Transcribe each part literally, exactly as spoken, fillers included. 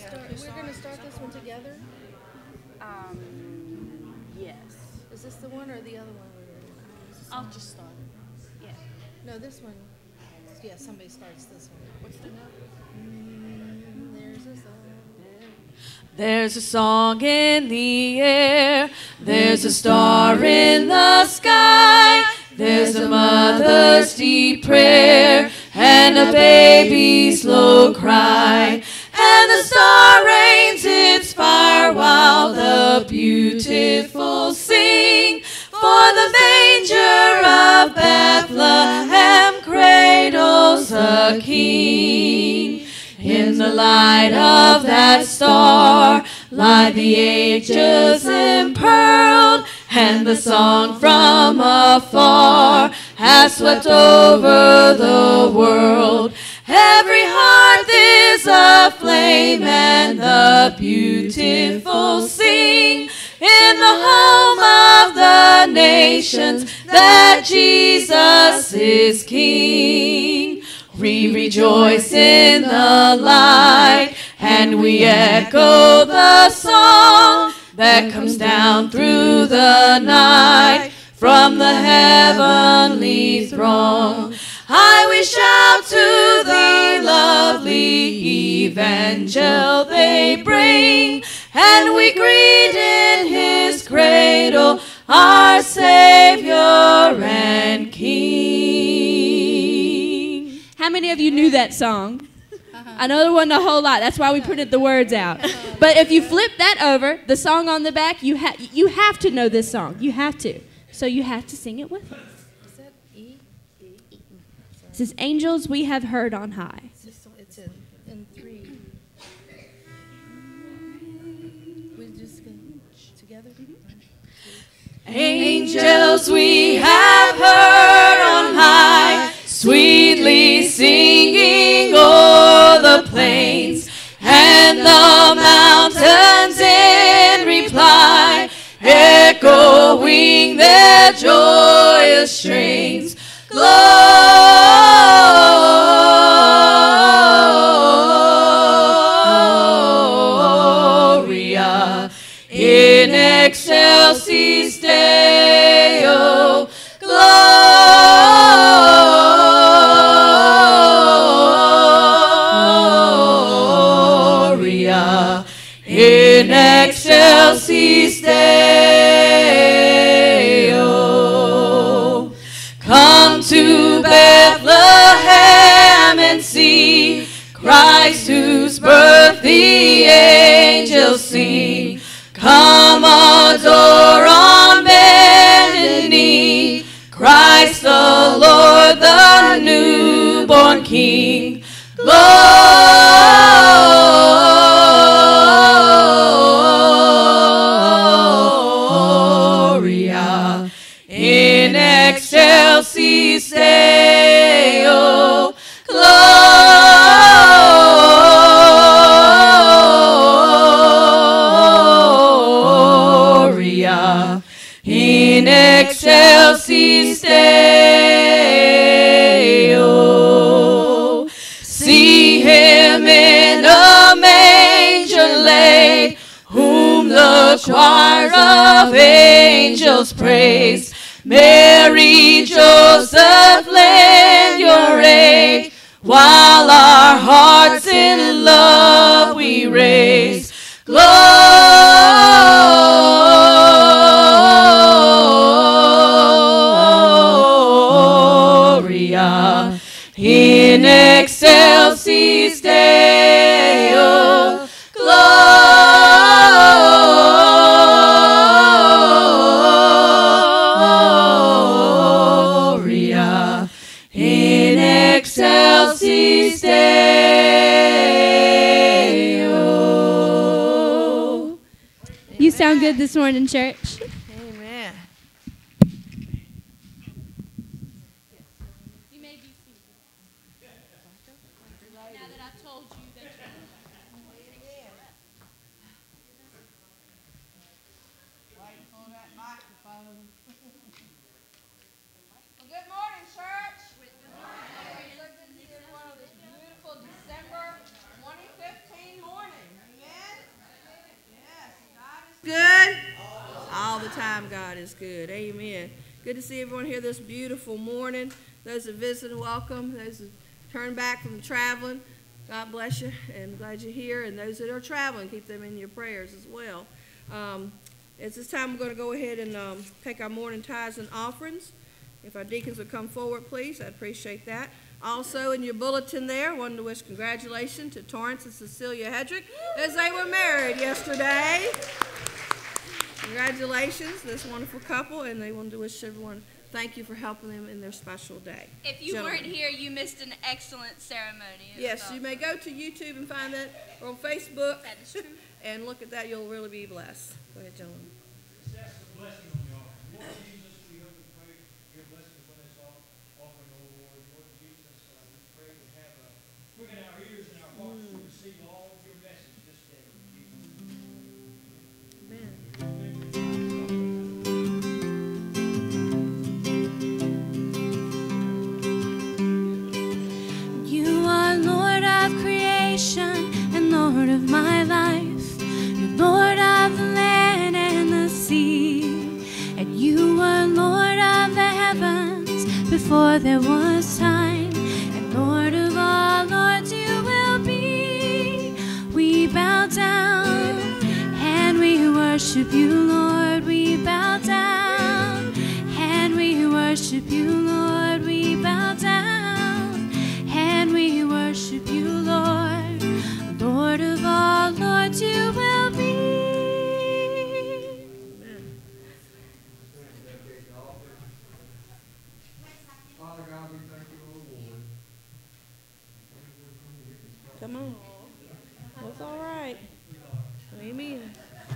start, we're going to start this one together? Um, yes. Is this the one or the other one? I'll just start. Yeah. No, this one. Yeah, somebody starts this one. What's the note? Mm, there's a song. There's a song in the air. There's a star in the sky. There's a mother's deep prayer and a baby's low cry. And the star rains its fire while the beautiful sing. For the manger of Bethlehem cradles a king. In the light of that star lie the ages impearled, and the song from afar has swept over the world. Every heart is aflame, and the beautiful sing in the home of the nations that Jesus is King. We rejoice in the light, and we echo the song that comes down through the night from the heavenly throng. I will shout to the lovely evangel they bring, and we greet in his cradle our Savior and King. How many of you knew that song? I know there wasn't a whole lot. That's why we printed the words out. But if you flip that over, the song on the back, you, ha- you have to know this song. You have to. So you have to sing it with us. Is that E? E. It says, Angels we have heard on high. It's in, in three. We're just going together? Angels we have heard on high, sweetly singing o'er the plains, and the mountains in reply, echoing their joyous strains. Gloria in excelsis Deo. Gloria in excelsis Deo. Come to Bethlehem and see Christ, whose birth the angels sing. Come adore on bended knee Christ the Lord, the newborn King. Gloria in excelsis Deo. Gloria in excelsis Deo. See him in a manger laid, whom the choir of angels praise. Mary, Joseph, lend your aid, while our hearts in love we raise. Gloria in excelsis Deo. Gloria in excelsis Deo. You sound good this morning, church. Amen. You may be seated. Now that I've told you that you Well, good morning, church. Good morning. So good to see everyone on this beautiful December twenty fifteen morning. good? All the time God is good. Amen. Good to see everyone here this beautiful morning. Those that visit, welcome. Those that turn back from traveling, God bless you, and glad you're here. And those that are traveling, keep them in your prayers as well. Um, at this time, we're going to go ahead and um, take our morning tithes and offerings. If our deacons would come forward, please, I'd appreciate that. Also, in your bulletin there, I wanted to wish congratulations to Torrance and Cecilia Hedrick as they were married yesterday. Congratulations, this wonderful couple, and they wanted to wish everyone thank you for helping them in their special day. If you Gentlemen. weren't here, you missed an excellent ceremony. Yes, you may go to YouTube and find that, or on Facebook. That is true. And look at that, you'll really be blessed. Go ahead, gentlemen. That's the blessing on the offering. Lord Jesus, we hope and pray your blessing upon this offering, O Lord. Lord Jesus, uh, we pray to have a quicken our ears and our hearts to receive all of your message this day. Amen. You are Lord of creation and Lord of my life. You're Lord of the land and the sea. And you were Lord of the heavens before there was time. And Lord of all lords you will be. We bow down and we worship you, Lord. We bow down and we worship you, Lord. We bow down and we worship you, Lord. Lord of all lords you will be. Father God, we thank you, O Lord. Come on. That's all right. Amen.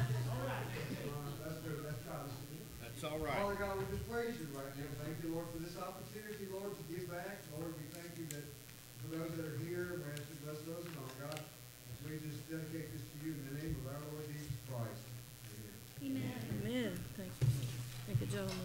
That's all right. Father God, we just praise you right now. Thank you, Lord, for this opportunity, Lord, to give back. Lord, we thank you that for those that are here, we ask you to bless those and all, God. As we just dedicate this to you in the name of our Lord Jesus Christ. Amen. Amen. Thank you. Thank you, gentlemen.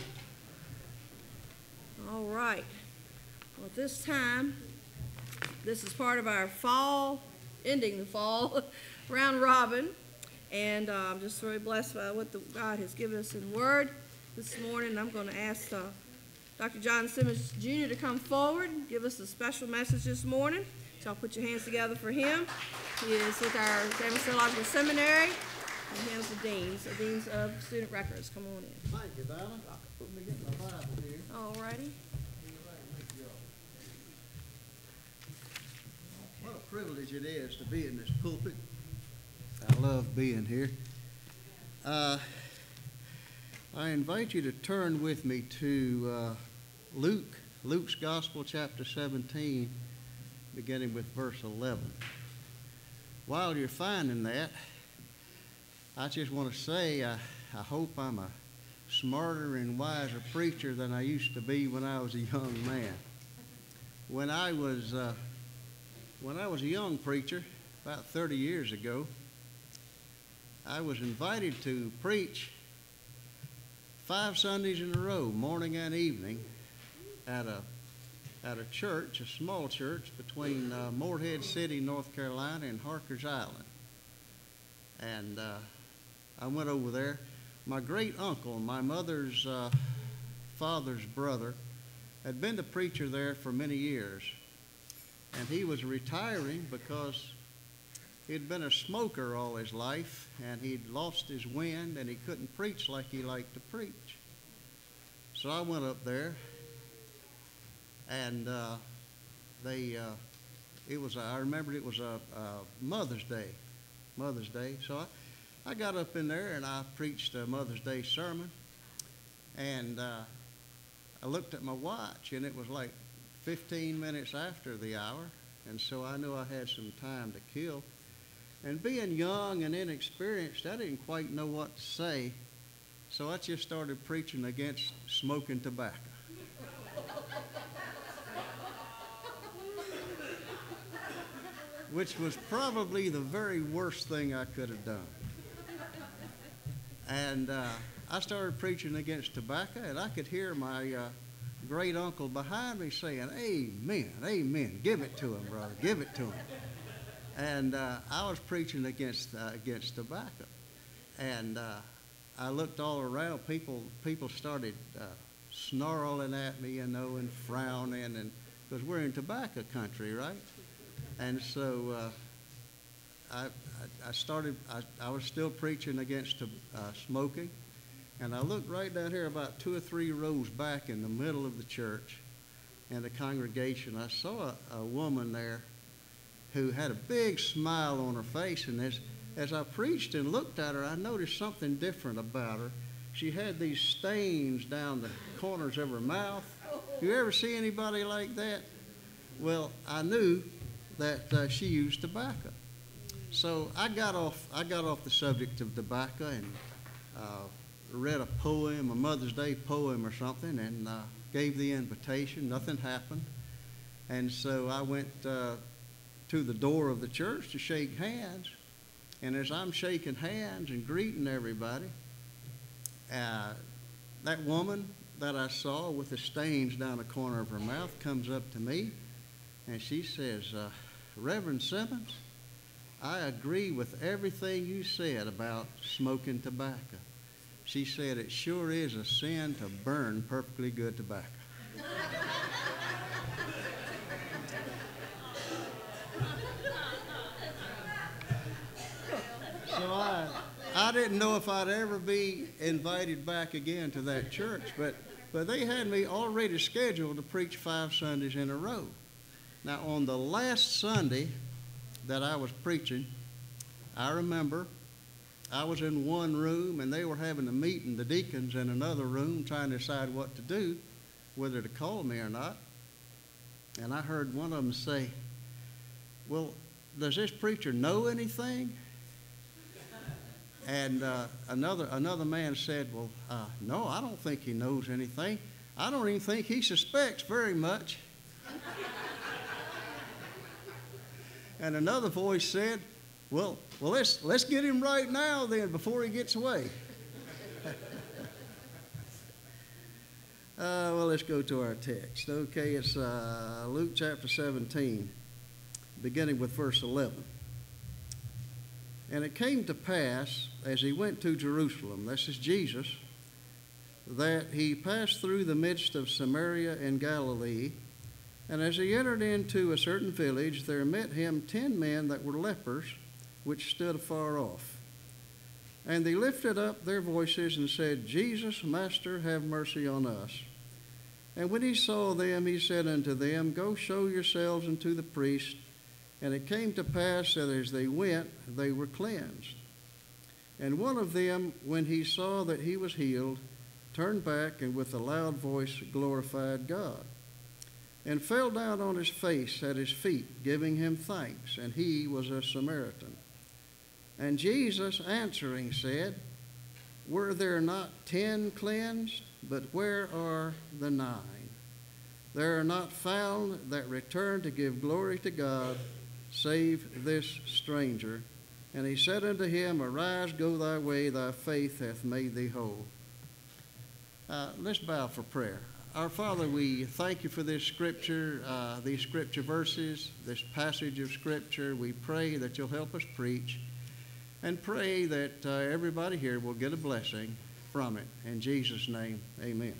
All right. Well, at this time, this is part of our fall, ending the fall, round robin. And uh, I'm just very blessed by what the, God has given us in Word this morning. I'm going to ask uh, Doctor John Simmons, Junior to come forward and give us a special message this morning. So I'll put your hands together for him. He is with our Davis Theological Seminary. And him is the deans, the deans of student records. Come on in. Thank you, Donna. Let me get my Bible here. All righty. What a privilege it is to be in this pulpit. I love being here. Uh, I invite you to turn with me to uh, Luke, Luke's Gospel, chapter seventeen, beginning with verse eleven. While you're finding that, I just want to say I, I hope I'm a smarter and wiser preacher than I used to be when I was a young man. When I was uh, when I was a young preacher, about thirty years ago, I was invited to preach five Sundays in a row, morning and evening, at a at a church, a small church between uh, Morehead City, North Carolina, and Harker's Island. And uh, I went over there. My great uncle, my mother's uh, father's brother, had been the preacher there for many years, and he was retiring because he'd been a smoker all his life, and he'd lost his wind, and he couldn't preach like he liked to preach. So I went up there, and uh, they, uh, it was, I remembered it was a, a Mother's Day, Mother's Day. So I, I got up in there, and I preached a Mother's Day sermon, and uh, I looked at my watch, and it was like fifteen minutes after the hour, and so I knew I had some time to kill. And being young and inexperienced, I didn't quite know what to say, so I just started preaching against smoking tobacco. Which was probably the very worst thing I could have done. And uh, I started preaching against tobacco, and I could hear my uh, great uncle behind me saying, "Amen, amen, give it to him, brother, give it to him." And uh, I was preaching against uh, against tobacco. And uh, I looked all around. People people started uh, snarling at me, you know, and frowning, and because we're in tobacco country, right? And so uh, I, I, I started, I, I was still preaching against uh, smoking. And I looked right down here about two or three rows back in the middle of the church and the congregation. I saw a, a woman there who had a big smile on her face. And as, as I preached and looked at her, I noticed something different about her. She had these stains down the corners of her mouth. You ever see anybody like that? Well, I knew that uh, she used tobacco. So I got off, I got off the subject of tobacco and uh, read a poem, a Mother's Day poem or something, and uh, gave the invitation. Nothing happened. And so I went uh, to the door of the church to shake hands. And as I'm shaking hands and greeting everybody, uh, that woman that I saw with the stains down the corner of her mouth comes up to me, and she says, uh, Reverend Simmons, I agree with everything you said about smoking tobacco. She said, it sure is a sin to burn perfectly good tobacco. So I, I didn't know if I'd ever be invited back again to that church, but, but they had me already scheduled to preach five Sundays in a row. Now, on the last Sunday that I was preaching, I remember I was in one room, and they were having a meeting, the deacons, in another room, trying to decide what to do, whether to call me or not. And I heard one of them say, well, does this preacher know anything? And uh, another, another man said, well, uh, no, I don't think he knows anything. I don't even think he suspects very much. And another voice said, Well, well, let's let's get him right now then before he gets away. uh, well, let's go to our text. Okay, it's uh, Luke chapter seventeen, beginning with verse eleven. And it came to pass, as he went to Jerusalem, this is Jesus, that he passed through the midst of Samaria and Galilee. And as he entered into a certain village, there met him ten men that were lepers, which stood afar off. And they lifted up their voices and said, Jesus, Master, have mercy on us. And when he saw them, he said unto them, Go show yourselves unto the priest. And it came to pass that as they went, they were cleansed. And one of them, when he saw that he was healed, turned back and with a loud voice glorified God, and fell down on his face at his feet, giving him thanks. And he was a Samaritan. And Jesus answering said, Were there not ten cleansed? But where are the nine? There are not found that return to give glory to God, save this stranger. And he said unto him, Arise, go thy way, thy faith hath made thee whole. Uh, let's bow for prayer. Our Father, we thank you for this scripture, uh, these scripture verses, this passage of scripture. We pray that you'll help us preach, and pray that uh, everybody here will get a blessing from it. In Jesus' name, amen.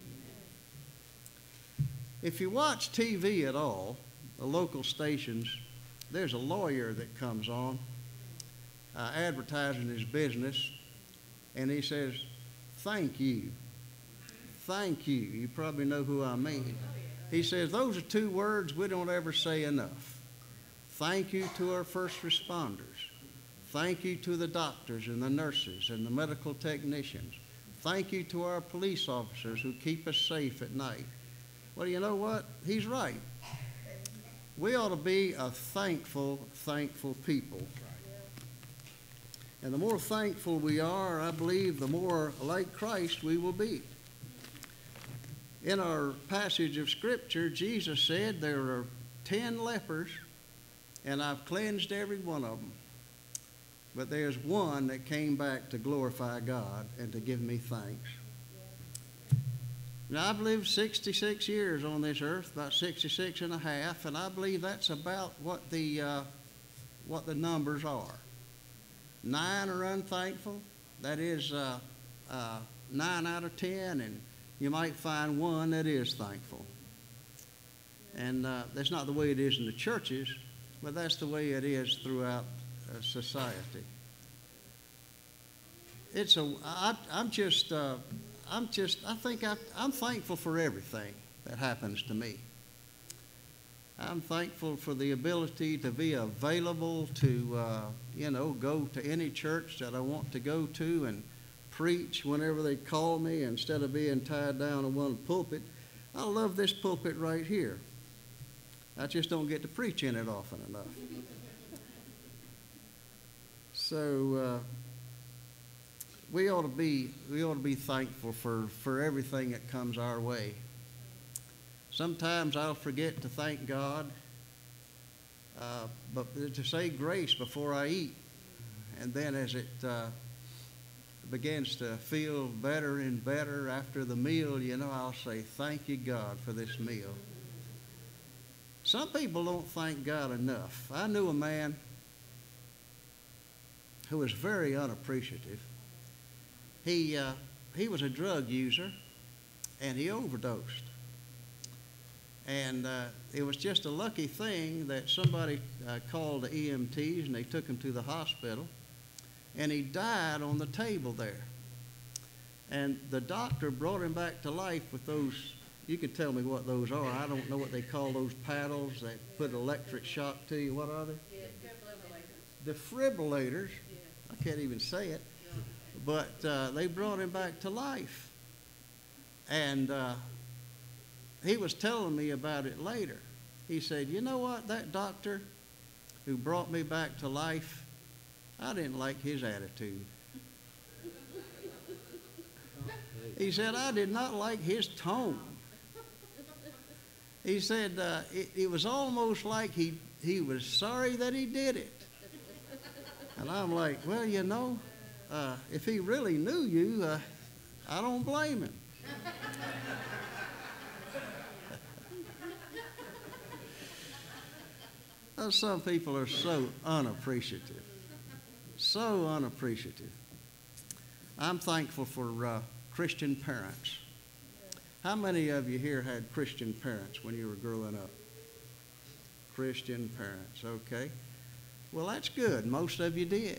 If you watch T V at all, the local stations, there's a lawyer that comes on uh, advertising his business, and he says, thank you. Thank you. You probably know who I mean. He says, those are two words we don't ever say enough. Thank you to our first responders. Thank you to the doctors and the nurses and the medical technicians. Thank you to our police officers who keep us safe at night. Well, you know what? He's right. We ought to be a thankful, thankful people. And the more thankful we are, I believe, the more like Christ we will be. In our passage of Scripture, Jesus said there are ten lepers, and I've cleansed every one of them. But there's one that came back to glorify God and to give me thanks. Now, I've lived sixty-six years on this earth, about sixty-six and a half, and I believe that's about what the, uh, what the numbers are. Nine are unthankful, that is uh, uh, nine out of ten, and you might find one that is thankful. And uh, that's not the way it is in the churches, but that's the way it is throughout uh, society. It's a, I, I'm just, uh, I'm just, I think I, I'm thankful for everything that happens to me. I'm thankful for the ability to be available to, uh, you know, go to any church that I want to go to and preach whenever they call me instead of being tied down in one pulpit. I love this pulpit right here. I just don't get to preach in it often enough. So uh, we ought to be we ought to be thankful for, for everything that comes our way. Sometimes I'll forget to thank God, uh, but to say grace before I eat, and then as it uh, begins to feel better and better after the meal, you know, I'll say, thank you, God, for this meal. Some people don't thank God enough. I knew a man who was very unappreciative. He, uh, he was a drug user, and he overdosed. And uh, it was just a lucky thing that somebody uh, called the E M Ts, and they took him to the hospital. And he died on the table there. And the doctor brought him back to life with those, you can tell me what those are. I don't know what they call those paddles that put electric shock to you. What are they? Yeah, defibrillators. Defibrillators. Yeah. I can't even say it. Yeah. But uh, they brought him back to life. And uh, he was telling me about it later. He said, you know what, that doctor who brought me back to life, I didn't like his attitude. He said, I did not like his tone. He said, uh, it, it was almost like he, he was sorry that he did it. And I'm like, well, you know, uh, if he really knew you, uh, I don't blame him. uh, some people are so unappreciative. So unappreciative. I'm thankful for uh, Christian parents. How many of you here had Christian parents when you were growing up? Christian parents, okay. Well, that's good. Most of you did.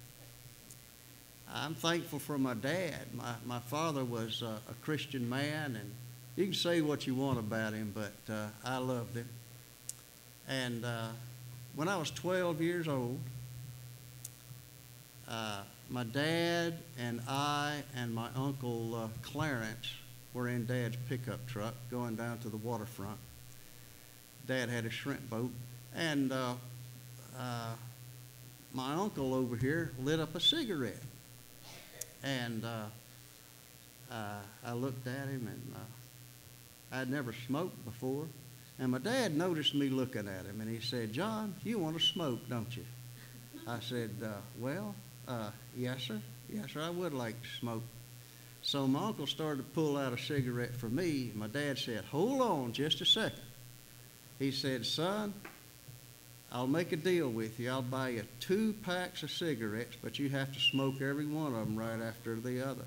I'm thankful for my dad. My, my father was uh, a Christian man, and you can say what you want about him, but uh, I loved him. And uh, when I was twelve years old, Uh, my dad and I and my uncle uh, Clarence were in Dad's pickup truck going down to the waterfront. Dad had a shrimp boat, and uh, uh, my uncle over here lit up a cigarette. And uh, uh, I looked at him, and uh, I'd never smoked before. And my dad noticed me looking at him, and he said, John, you want to smoke, don't you? I said, uh, well, Uh, yes, sir. Yes, sir, I would like to smoke. So my uncle started to pull out a cigarette for me. My dad said, hold on just a second. He said, son, I'll make a deal with you. I'll buy you two packs of cigarettes, but you have to smoke every one of them right after the other.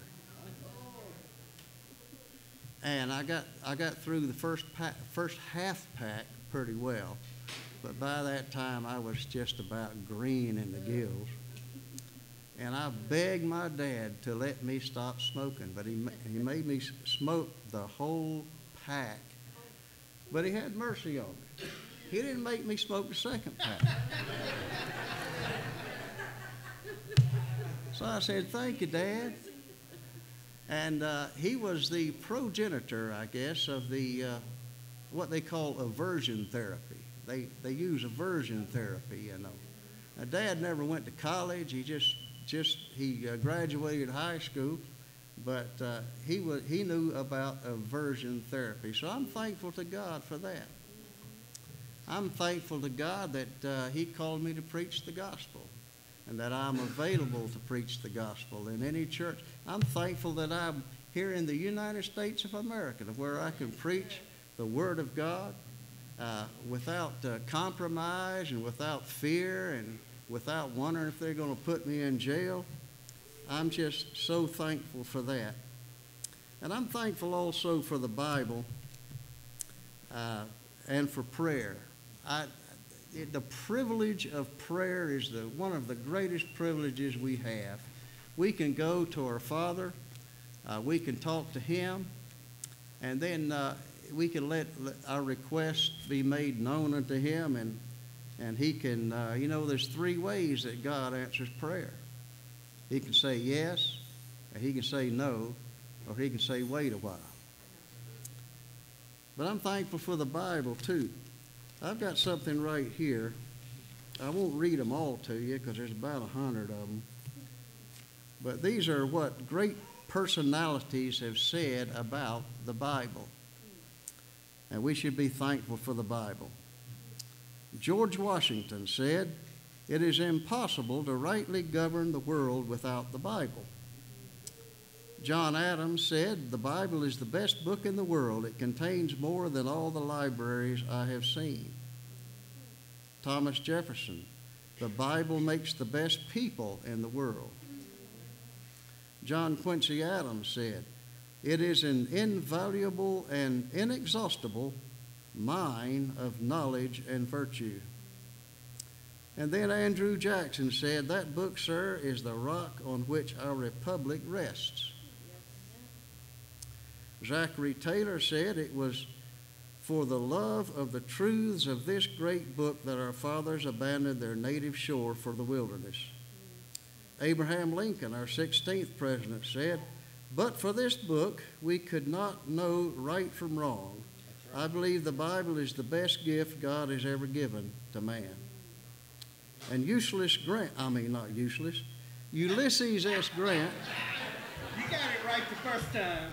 And I got I got through the first pack, first half pack pretty well. But by that time, I was just about green in the gills. And I begged my dad to let me stop smoking, but he, he made me smoke the whole pack. But he had mercy on me. He didn't make me smoke the second pack. So I said, thank you, Dad. And uh, he was the progenitor, I guess, of the uh, what they call aversion therapy. They, they use aversion therapy, you know. Now, Dad never went to college. He just... Just he uh, graduated high school, but uh, he was he knew about aversion therapy. So I'm thankful to God for that. I'm thankful to God that uh, He called me to preach the gospel, and that I'm available to preach the gospel in any church. I'm thankful that I'm here in the United States of America, where I can preach the Word of God uh, without uh, compromise and without fear and without wondering if they're going to put me in jail. I'm just so thankful for that. And I'm thankful also for the Bible uh, and for prayer. I, it, the privilege of prayer is the, one of the greatest privileges we have. We can go to our Father, uh, we can talk to Him, and then uh, we can let, let our requests be made known unto Him, and, and He can, uh, you know, there's three ways that God answers prayer. He can say yes, or He can say no, or He can say wait a while. But I'm thankful for the Bible too. I've got something right here. I won't read them all to you because there's about a hundred of them. But these are what great personalities have said about the Bible. And we should be thankful for the Bible. George Washington said, "It is impossible to rightly govern the world without the Bible." John Adams said, "The Bible is the best book in the world. It contains more than all the libraries I have seen." Thomas Jefferson, "The Bible makes the best people in the world." John Quincy Adams said, "It is an invaluable and inexhaustible mine of knowledge and virtue." And then Andrew Jackson said, "That book, sir, is the rock on which our republic rests." Zachary Taylor said, "It was for the love of the truths of this great book that our fathers abandoned their native shore for the wilderness." Abraham Lincoln, our sixteenth president, said, "But for this book, we could not know right from wrong. I believe the Bible is the best gift God has ever given to man." And useless Grant, I mean not useless, Ulysses S. Grant. You got it right the first time.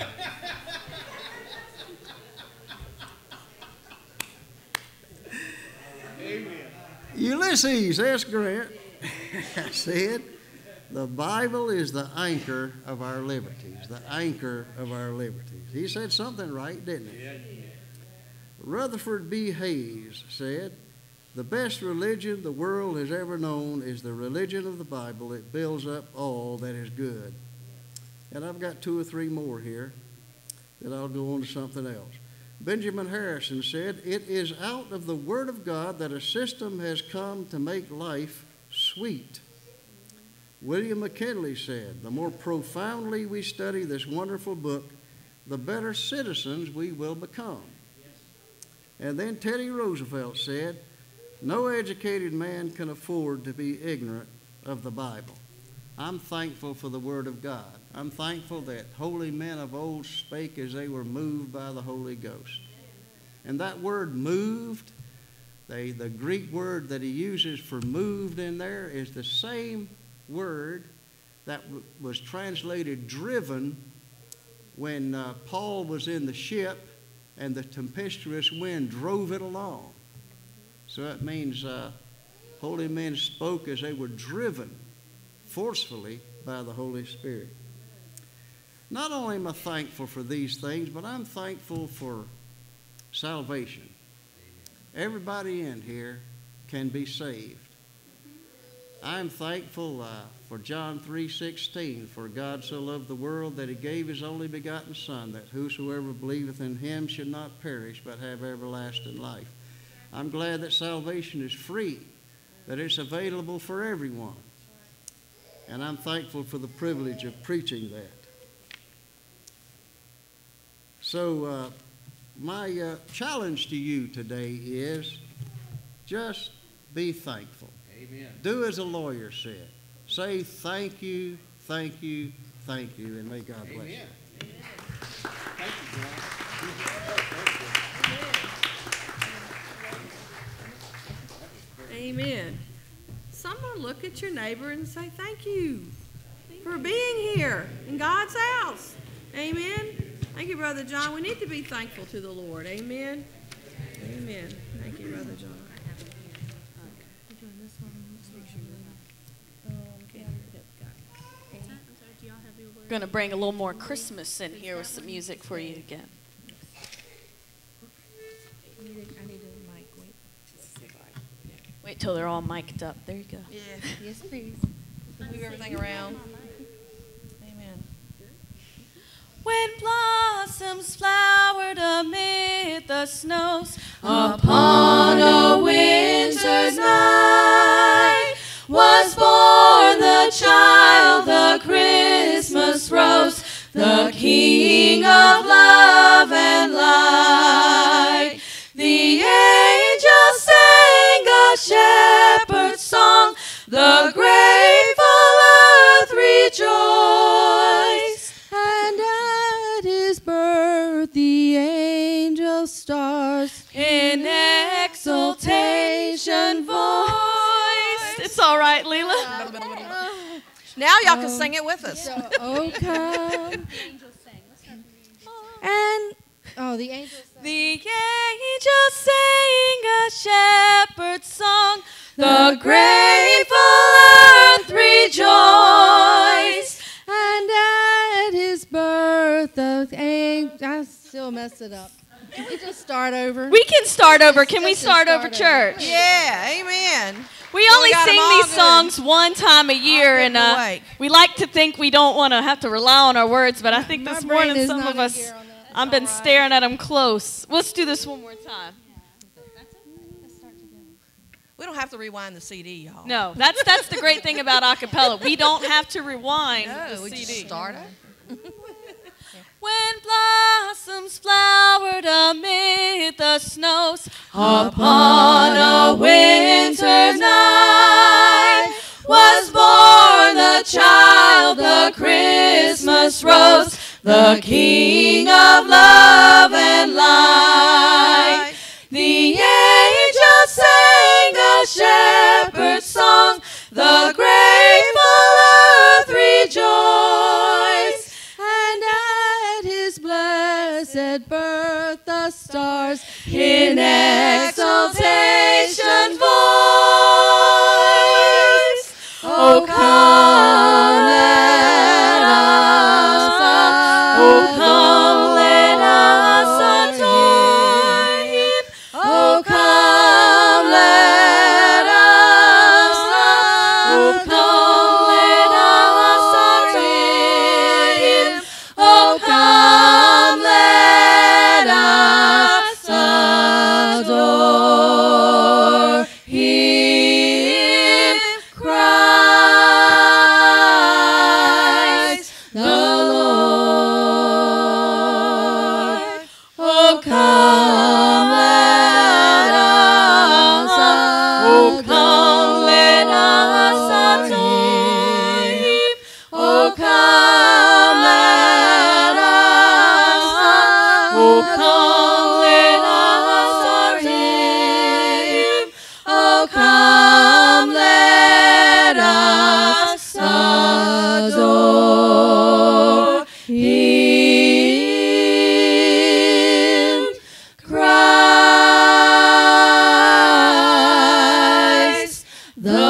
Amen. Ulysses S. Grant said, "The Bible is the anchor of our liberties, the anchor of our liberties." He said something right, didn't he? Yeah. Rutherford B. Hayes said, "The best religion the world has ever known is the religion of the Bible. It builds up all that is good." And I've got two or three more here that I'll go on to something else. Benjamin Harrison said, "It is out of the Word of God that a system has come to make life sweet." William McKinley said, "The more profoundly we study this wonderful book, the better citizens we will become." And then Teddy Roosevelt said, "No educated man can afford to be ignorant of the Bible." I'm thankful for the Word of God. I'm thankful that holy men of old spake as they were moved by the Holy Ghost. And that word moved, they, the Greek word that he uses for moved in there is the same word that w- was translated driven when uh, Paul was in the ship and the tempestuous wind drove it along. So that means uh, holy men spoke as they were driven forcefully by the Holy Spirit. Not only am I thankful for these things, but I'm thankful for salvation. Everybody in here can be saved. I'm thankful uh, for John three sixteen, "For God so loved the world that He gave His only begotten Son, that whosoever believeth in Him should not perish but have everlasting life." I'm glad that salvation is free, that it's available for everyone. And I'm thankful for the privilege of preaching that. So uh, my uh, challenge to you today is just be thankful. Amen. Do as a lawyer said. Say thank you, thank you, thank you, and may God bless you. Amen. Thank you, John. Amen. Someone look at your neighbor and say thank you for being here in God's house. Amen. Thank you, Brother John. We need to be thankful to the Lord. Amen. Amen. Thank you, Brother John. We're going to bring a little more Christmas in here with some music for you again. I need a, I need a mic. Wait. Wait till they're all mic'd up. There you go. Yeah. Yes, please. Move everything around. When blossoms flowered amid the snows, upon a winter's night was born the child, the Christmas rose, the King of love and light. The angels sang a shepherd's song, the grateful earth rejoiced. And at his birth the angel stars In exultation voiced. It's all right, Leela. Now y'all can sing it with us. Oh, come. And Oh, the angels. The angels sang a shepherd's song, the grateful earth rejoiced. and at his birth the angel. I still messed it up. Can we just start over? We can start over. Can we Let's just start start over over. church? Yeah, amen. We Well, only we got 'em sing all these good. songs one time a year, good and and uh, awake. we like to think we don't want to have to rely on our words, but I think My this brain morning is some not of in us, gear on that. I've been staring at them close. Let's do this one more time. We don't have to rewind the C D, y'all. No, that's that's the great thing about a cappella. We don't have to rewind No, the we C D. just start over. When blossoms flowered amid the snows, upon a winter's night was born the child, the Christmas rose, the King of love and light. The angels sang a shepherd's song, the grateful earth rejoiced. And at his blessed birth the stars In exultation voice, oh come let us, oh come let us adore him, oh come let us, oh come let us adore him, oh come let us adore him, Christ the Lord. Oh come let us, oh come let us adore him, oh come let us, oh come let us adore him, oh come let us adore him, Christ the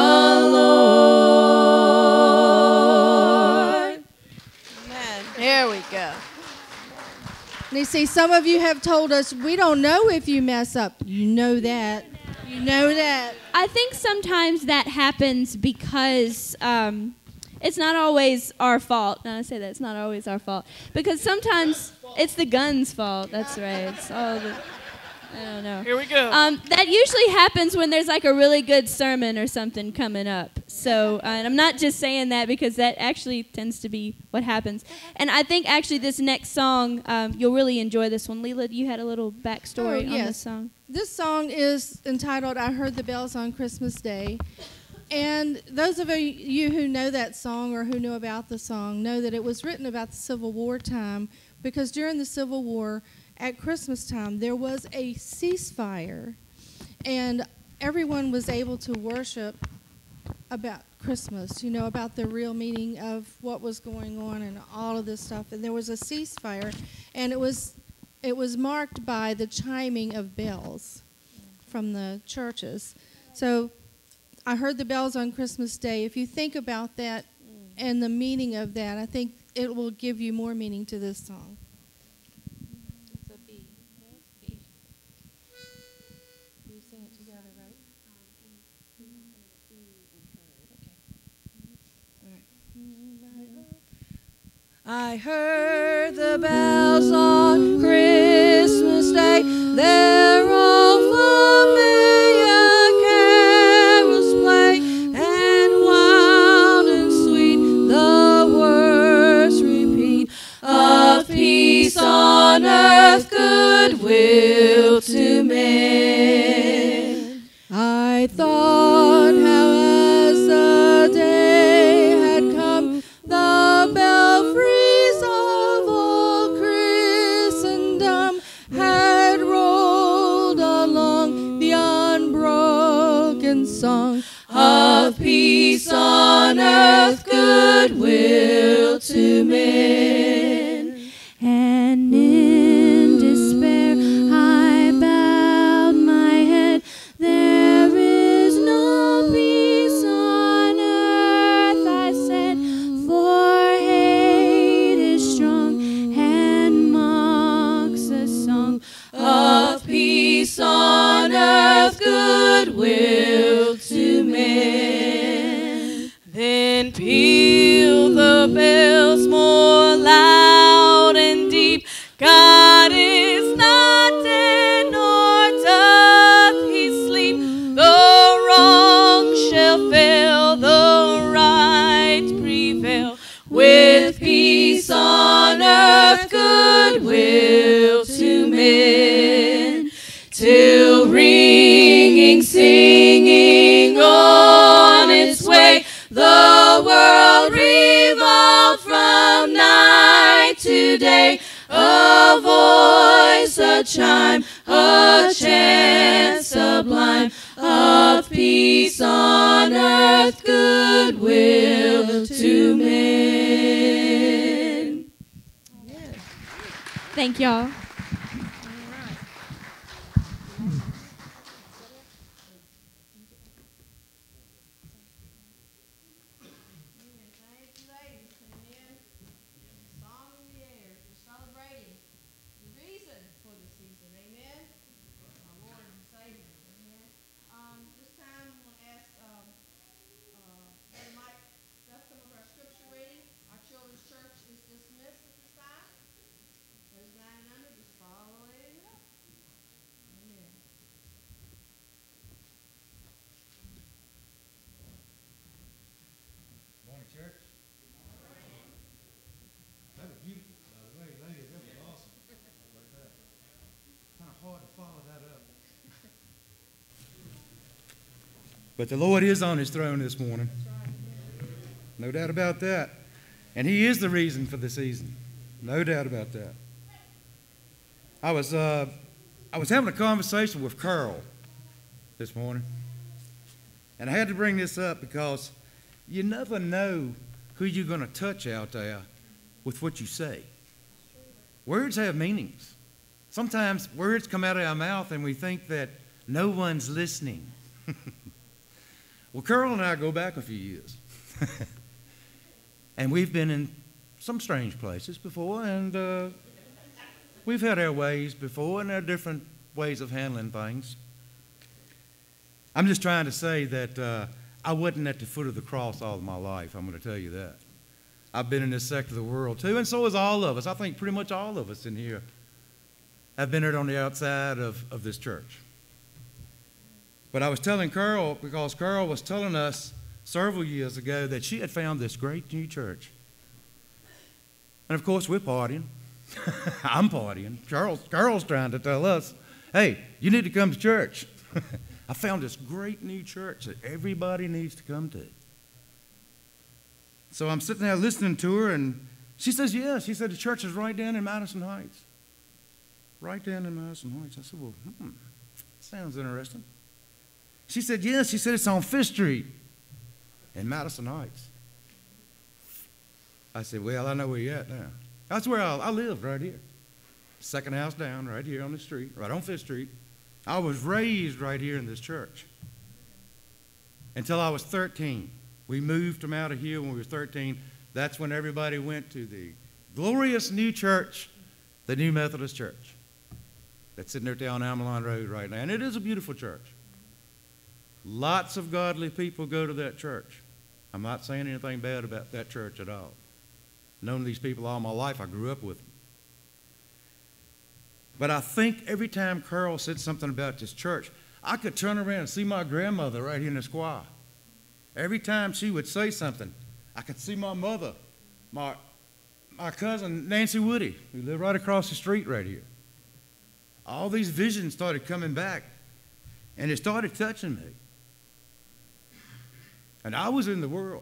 Lord. Amen. There we go. And you see, some of you have told us, we don't know if you mess up. You know that. You know that. I think sometimes that happens because um, it's not always our fault. No, I say that it's not always our fault because sometimes it's the gun's fault. That's right. It's all the. I don't know. Here we go. Um, that usually happens when there's like a really good sermon or something coming up. So, uh, and I'm not just saying that because that actually tends to be what happens. And I think actually this next song, um, you'll really enjoy this one. Leela, you had a little backstory Oh, on yes. this song. This song is entitled I Heard the Bells on Christmas Day. And those of you who know that song or who know about the song know that it was written about the Civil War time because during the Civil War, at Christmas time, there was a ceasefire, and everyone was able to worship about Christmas, you know, about the real meaning of what was going on and all of this stuff. And there was a ceasefire, and it was it was marked by the chiming of bells from the churches. So I heard the bells on Christmas Day. If you think about that and the meaning of that, I think it will give you more meaning to this song. I heard the bells on Christmas Day. They're all familiar carols play, and wild and sweet the words repeat of peace on earth, goodwill to men. I thought how as the day had come, the belfries of all Christendom had rolled along the unbroken song of peace on earth, goodwill to men. And in despair I bowed my head. There is no peace on earth, I said, for hate is strong and mocks a song of peace on earth, goodwill to men. Then peal the bells more loud and deep. God is not dead, nor doth he sleep. The wrong shall fail, the right prevail. With peace on earth, goodwill to men. Till ringing, singing on its way, the world revolved from night to day. A voice, a chime, a chant sublime of peace on earth, goodwill to men. Thank y'all. Morning, church. That was beautiful, by the way, ladies. That was awesome. Like that. Kind of hard to follow that up. But the Lord is on his throne this morning. No doubt about that. And he is the reason for the season. No doubt about that. I was, uh, I was having a conversation with Carl this morning. And I had to bring this up because you never know who you're going to touch out there with what you say. Words have meanings. Sometimes words come out of our mouth and we think that no one's listening. Well, Carol and I go back a few years. And we've been in some strange places before, and uh, we've had our ways before, and there are different ways of handling things. I'm just trying to say that uh, I wasn't at the foot of the cross all of my life. I'm going to tell you that. I've been in this sector of the world too, and so has all of us. I think pretty much all of us in here have been on the outside of, of this church. But I was telling Carol, because Carol was telling us several years ago that she had found this great new church. And of course, we're partying. I'm partying. Carol's, Carol's trying to tell us, hey, you need to come to church. I found this great new church that everybody needs to come to. So I'm sitting there listening to her, and she says, yeah. She said, the church is right down in Madison Heights. Right down in Madison Heights. I said, well, hmm, sounds interesting. She said, yes. Yeah. She said, it's on Fifth Street in Madison Heights. I said, well, I know where you're at now. That's where I, I lived, right here. Second house down, right here on the street, right on Fifth Street. I was raised right here in this church until I was thirteen. We moved from out of here when we were thirteen. That's when everybody went to the glorious new church, the New Methodist Church. That's sitting there down Amelon Road right now. And it is a beautiful church. Lots of godly people go to that church. I'm not saying anything bad about that church at all. known these people all my life. I grew up with them. But I think every time Carl said something about this church, I could turn around and see my grandmother right here in this choir. Every time she would say something, I could see my mother, my, my cousin Nancy Woody, who lived right across the street right here. All these visions started coming back, and it started touching me. And I was in the world,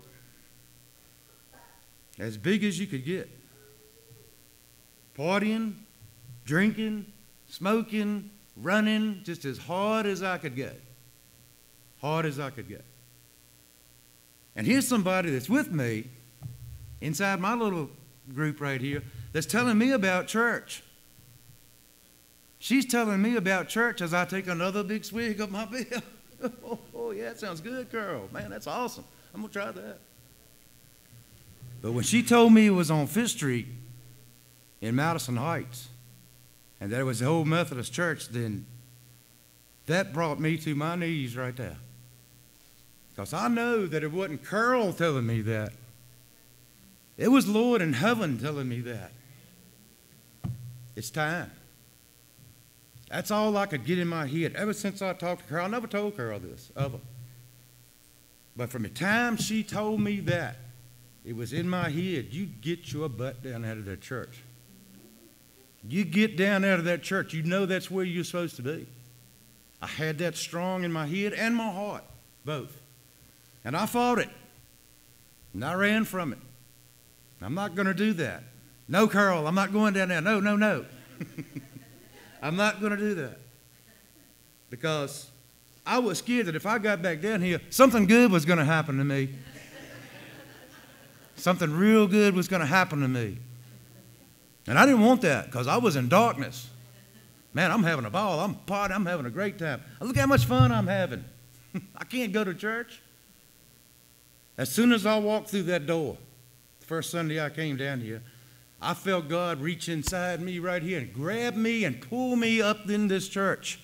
as big as you could get, partying, drinking, smoking, running, just as hard as I could get. Hard as I could get. And here's somebody that's with me inside my little group right here that's telling me about church. She's telling me about church as I take another big swig of my beer. oh, oh, yeah, that sounds good, Carl. Man, that's awesome. I'm going to try that. But when she told me it was on Fifth Street in Madison Heights, and that it was the old Methodist church, then that brought me to my knees right there. Because I know that it wasn't Carl telling me that. It was Lord in heaven telling me that. It's time. That's all I could get in my head. Ever since I talked to Carl, I never told Carl this, ever. But from the time she told me that, it was in my head, you get your butt down out of that church. You get down out of that church, you know that's where you're supposed to be. I had that strong in my head and my heart, both. And I fought it. And I ran from it. I'm not going to do that. No, Carl, I'm not going down there. No, no, no. I'm not going to do that. Because I was scared that if I got back down here, something good was going to happen to me. Something real good was going to happen to me. And I didn't want that because I was in darkness. Man, I'm having a ball. I'm partying. I'm having a great time. Look how much fun I'm having. I can't go to church. As soon as I walked through that door, the first Sunday I came down here, I felt God reach inside me right here and grab me and pull me up in this church.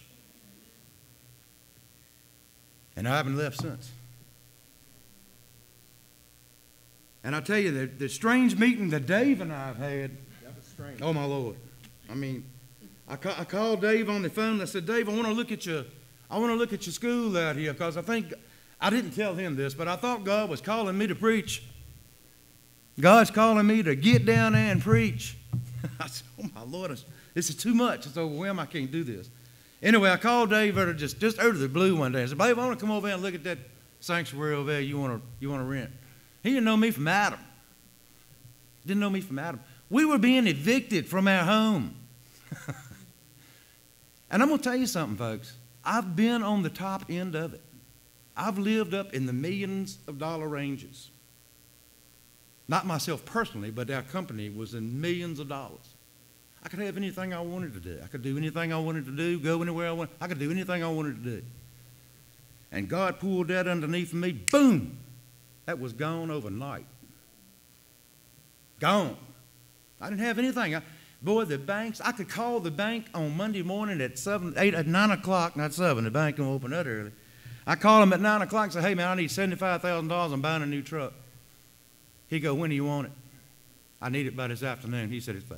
And I haven't left since. And I tell you, the, the strange meeting that Dave and I have had, oh, my Lord. I mean, I, ca- I called Dave on the phone. I said, Dave, I want to look at your, I want to look at your school out here because I think, I didn't tell him this, but I thought God was calling me to preach. God's calling me to get down there and preach. I said, oh, my Lord, this is too much. It's overwhelming. I can't do this. Anyway, I called Dave out of just, just out of the blue one day. I said, Dave, I want to come over and look at that sanctuary over there you want to, you want to rent. He didn't know me from Adam. Didn't know me from Adam. We were being evicted from our home. And I'm going to tell you something, folks. I've been on the top end of it. I've lived up in the millions of dollar ranges. Not myself personally, but our company was in millions of dollars. I could have anything I wanted to do. I could do anything I wanted to do, go anywhere I wanted. I could do anything I wanted to do. And God pulled that underneath me. Boom! That was gone overnight. Gone. I didn't have anything. I, boy, the banks, I could call the bank on Monday morning at seven, eight, at nine o'clock, not seven, the bank don't open that early. I call him at nine o'clock and say, hey, man, I need seventy-five thousand dollars. I'm buying a new truck. He go, when do you want it? I need it by this afternoon. He said, it's there.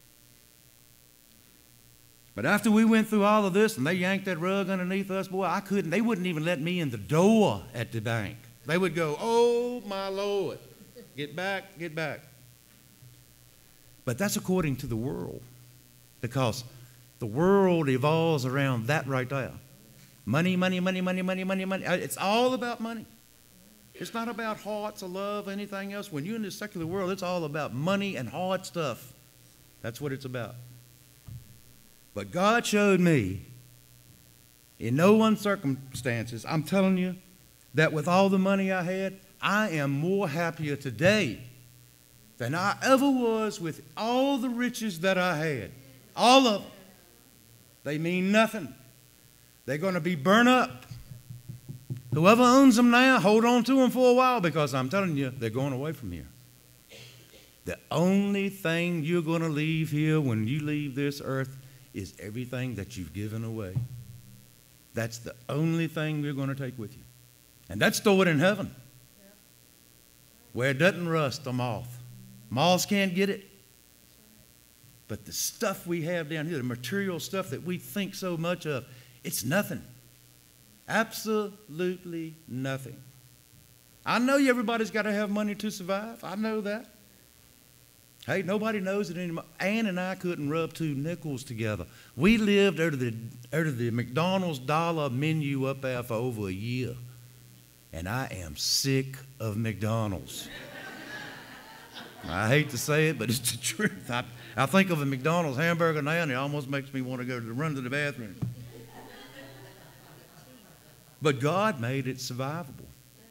But after we went through all of this and they yanked that rug underneath us, boy, I couldn't. They wouldn't even let me in the door at the bank. They would go, oh, my Lord, get back, get back. But that's according to the world, because the world evolves around that right there. Money, money, money, money, money, money, money. It's all about money. It's not about hearts or love or anything else. When you're in this secular world, it's all about money and hard stuff. That's what it's about. But God showed me, in no one circumstances, I'm telling you, that with all the money I had, I am more happier today than I ever was with all the riches that I had. All of them. They mean nothing. They're going to be burnt up. Whoever owns them now, hold on to them for a while, because I'm telling you, they're going away from here. The only thing you're going to leave here when you leave this earth is everything that you've given away. That's the only thing you're going to take with you. And that's stored in heaven, where it doesn't rust or moth, Malls can't get it. But the stuff we have down here, the material stuff that we think so much of, it's nothing. Absolutely nothing. I know everybody's got to have money to survive. I know that. Hey, nobody knows it anymore. Ann and I couldn't rub two nickels together. We lived out of the, out of the McDonald's dollar menu up there for over a year. And I am sick of McDonald's. I hate to say it, but it's the truth. I, I think of a McDonald's hamburger now, and it almost makes me want to go to run to the bathroom. But God made it survivable.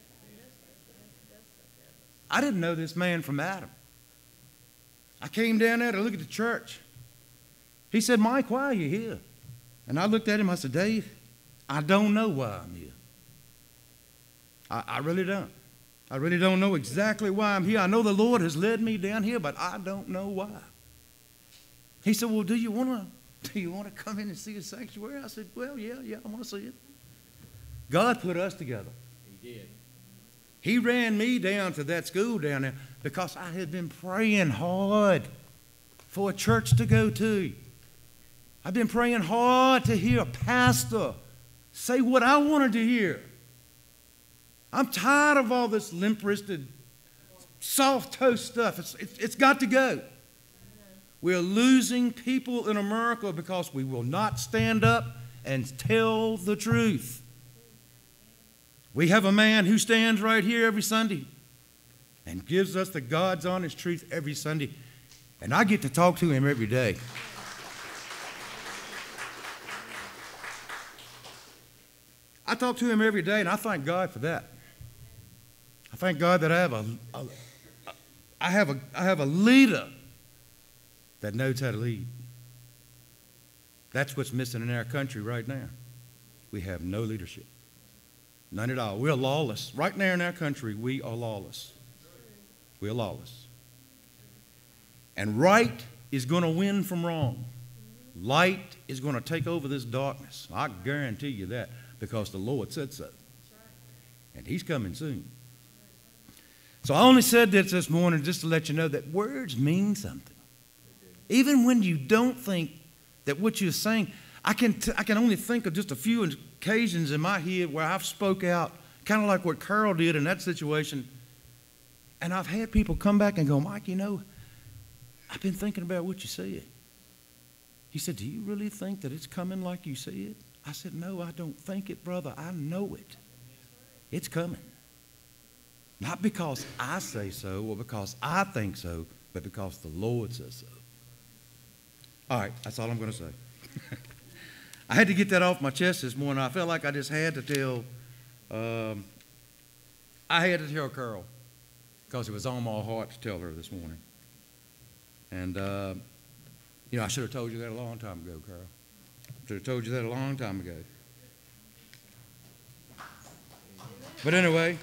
I didn't know this man from Adam. I came down there to look at the church. He said, Mike, why are you here? And I looked at him, I said, Dave, I don't know why I'm here. I, I really don't. I really don't know exactly why I'm here. I know the Lord has led me down here, but I don't know why. He said, well, do you want to do you want to come in and see a sanctuary? I said, well, yeah, yeah, I want to see it. God put us together. He did. He ran me down to that school down there because I had been praying hard for a church to go to. I've been praying hard to hear a pastor say what I wanted to hear. I'm tired of all this limp-wristed, soft-toast stuff. It's, it's, it's got to go. We're losing people in America because we will not stand up and tell the truth. We have a man who stands right here every Sunday and gives us the God's honest truth every Sunday. And I get to talk to him every day. I talk to him every day, and I thank God for that. I thank God that I have a, a, I have a, I have a leader that knows how to lead. That's what's missing in our country right now. We have no leadership. None at all. We're lawless. Right now in our country, we are lawless. We're lawless. And right is going to win from wrong. Light is going to take over this darkness. I guarantee you that because the Lord said so. And he's coming soon. So I only said this this morning just to let you know that words mean something. Even when you don't think that what you're saying, I can, t- I can only think of just a few occasions in my head where I've spoke out, kind of like what Carl did in that situation. And I've had people come back and go, Mike, you know, I've been thinking about what you said. He said, do you really think that it's coming like you said? I said, no, I don't think it, brother. I know it. It's coming. Not because I say so or because I think so, but because the Lord says so. All right, that's all I'm going to say. I had to get that off my chest this morning. I felt like I just had to tell, um, I had to tell Carol because it was on my heart to tell her this morning. And, uh, you know, I should have told you that a long time ago, Carol. Should have told you that a long time ago. But anyway,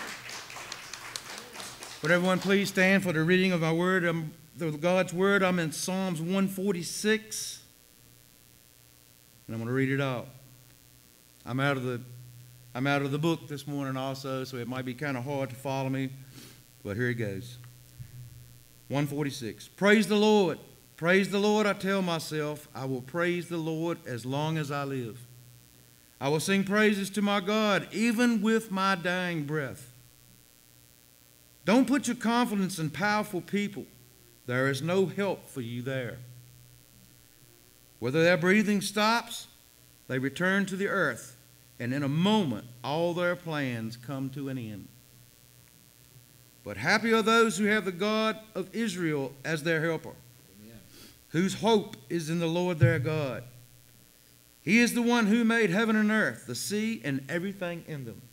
would everyone please stand for the reading of my word, um, the God's word. I'm in Psalms one forty-six, and I'm going to read it out. I'm out of the, I'm out of the book this morning also, so it might be kind of hard to follow me, but here it goes. one forty-six. Praise the Lord. Praise the Lord, I tell myself. I will praise the Lord as long as I live. I will sing praises to my God, even with my dying breath. Don't put your confidence in powerful people. There is no help for you there. Whether their breathing stops, they return to the earth, and in a moment, all their plans come to an end. But happy are those who have the God of Israel as their helper, Amen. Whose hope is in the Lord their God. He is the one who made heaven and earth, the sea, and everything in them.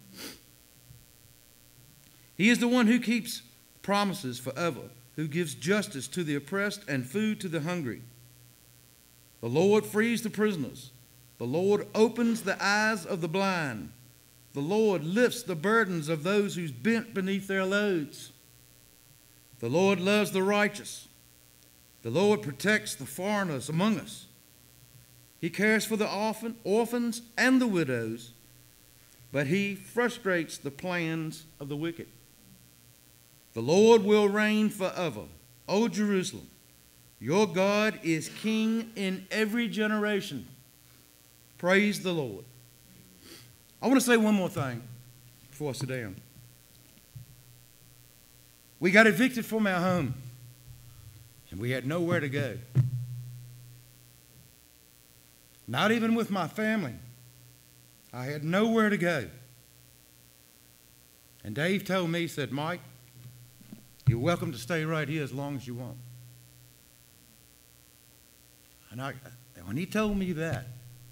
He is the one who keeps promises forever, who gives justice to the oppressed and food to the hungry. The Lord frees the prisoners. The Lord opens the eyes of the blind. The Lord lifts the burdens of those who's bent beneath their loads. The Lord loves the righteous. The Lord protects the foreigners among us. He cares for the orphan, orphans and the widows, but he frustrates the plans of the wicked. The Lord will reign forever. O Jerusalem, your God is king in every generation. Praise the Lord. I want to say one more thing before I sit down. We got evicted from our home, and we had nowhere to go. Not even with my family. I had nowhere to go. And Dave told me, he said, Mike, you're welcome to stay right here as long as you want. And I, when he told me that,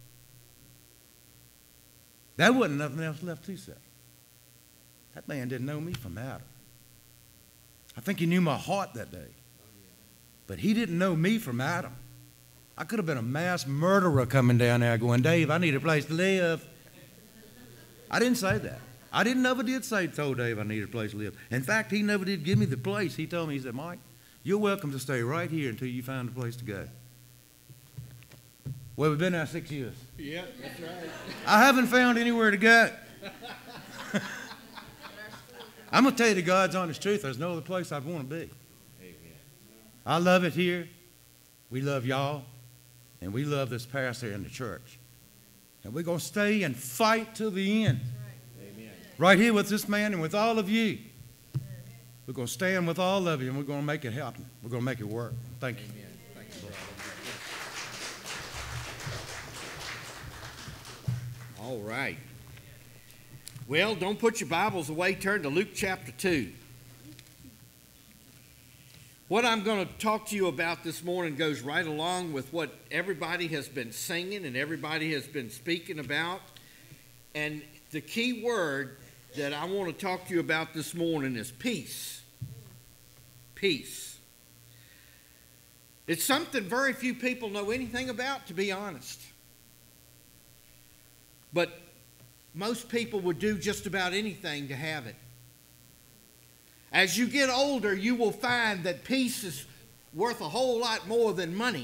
there wasn't nothing else left to say. That man didn't know me from Adam. I think he knew my heart that day. But he didn't know me from Adam. I could have been a mass murderer coming down there going, Dave, I need a place to live. I didn't say that. I didn't never did say, told Dave I needed a place to live. In fact, he never did give me the place. He told me, he said, Mike, you're welcome to stay right here until you find a place to go. Well, we've been there six years. Yeah, that's right. I haven't found anywhere to go. I'm going to tell you the God's honest truth. There's no other place I'd want to be. Amen. I love it here. We love y'all. And we love this pastor and the church. And we're going to stay and fight till the end. Amen. Right here with this man and with all of you. We're going to stand with all of you and we're going to make it happen. We're going to make it work. Thank you. Amen. Thank you, brother. All right. Well, don't put your Bibles away. Turn to Luke chapter two. What I'm going to talk to you about this morning goes right along with what everybody has been singing and everybody has been speaking about. And the key word that I want to talk to you about this morning is peace. Peace. It's something very few people know anything about, to be honest. But most people would do just about anything to have it. As you get older, you will find that peace is worth a whole lot more than money.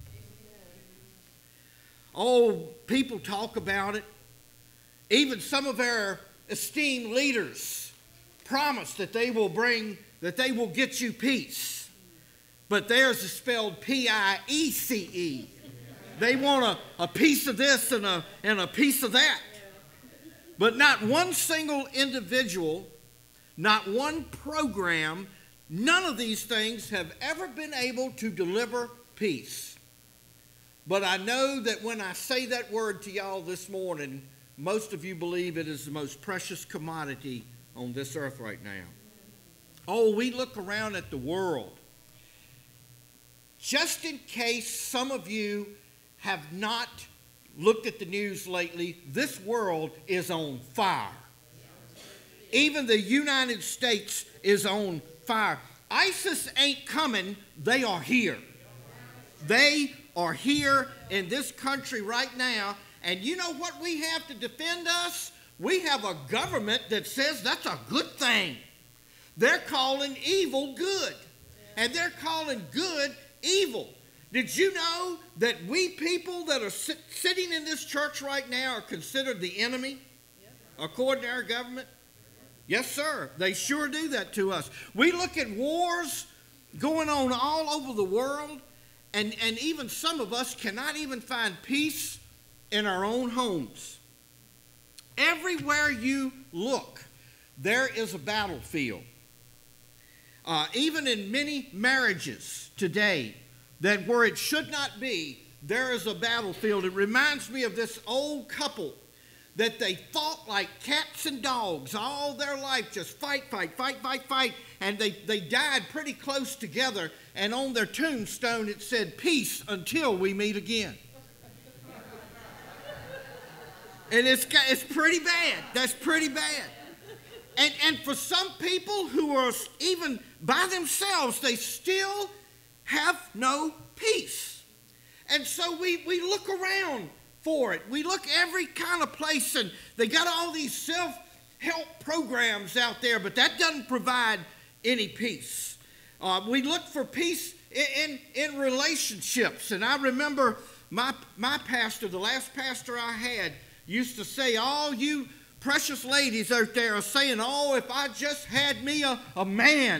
Oh, people talk about it. Even some of our esteemed leaders promise that they will bring, that they will get you peace. But theirs is spelled P I E C E. They want a, a piece of this and a, and a piece of that. But not one single individual, not one program, none of these things have ever been able to deliver peace. But I know that when I say that word to y'all this morning, most of you believe it is the most precious commodity on this earth right now. Oh, we look around at the world. Just in case some of you have not looked at the news lately, this world is on fire. Even the United States is on fire. ISIS ain't coming, they are here. They are here in this country right now. And you know what we have to defend us? We have a government that says that's a good thing. They're calling evil good. And they're calling good evil. Did you know that we people that are sit- sitting in this church right now are considered the enemy, according to our government? Yes, sir. They sure do that to us. We look at wars going on all over the world, and, and even some of us cannot even find peace in our own homes. Everywhere you look, there is a battlefield. Uh, even in many marriages today, that where it should not be, there is a battlefield. It reminds me of this old couple that they fought like cats and dogs all their life, just fight, fight, fight, fight, fight, and they, they died pretty close together, and on their tombstone it said, peace until we meet again. And it's, it's pretty bad. That's pretty bad. And, and for some people who are even by themselves, they still have no peace. And so we, we look around for it. We look every kind of place, and they got all these self-help programs out there, but that doesn't provide any peace. Uh, we look for peace in, in, in relationships. And I remember my, my pastor, the last pastor I had, used to say, all you precious ladies out there are saying, oh, if I just had me a, a man.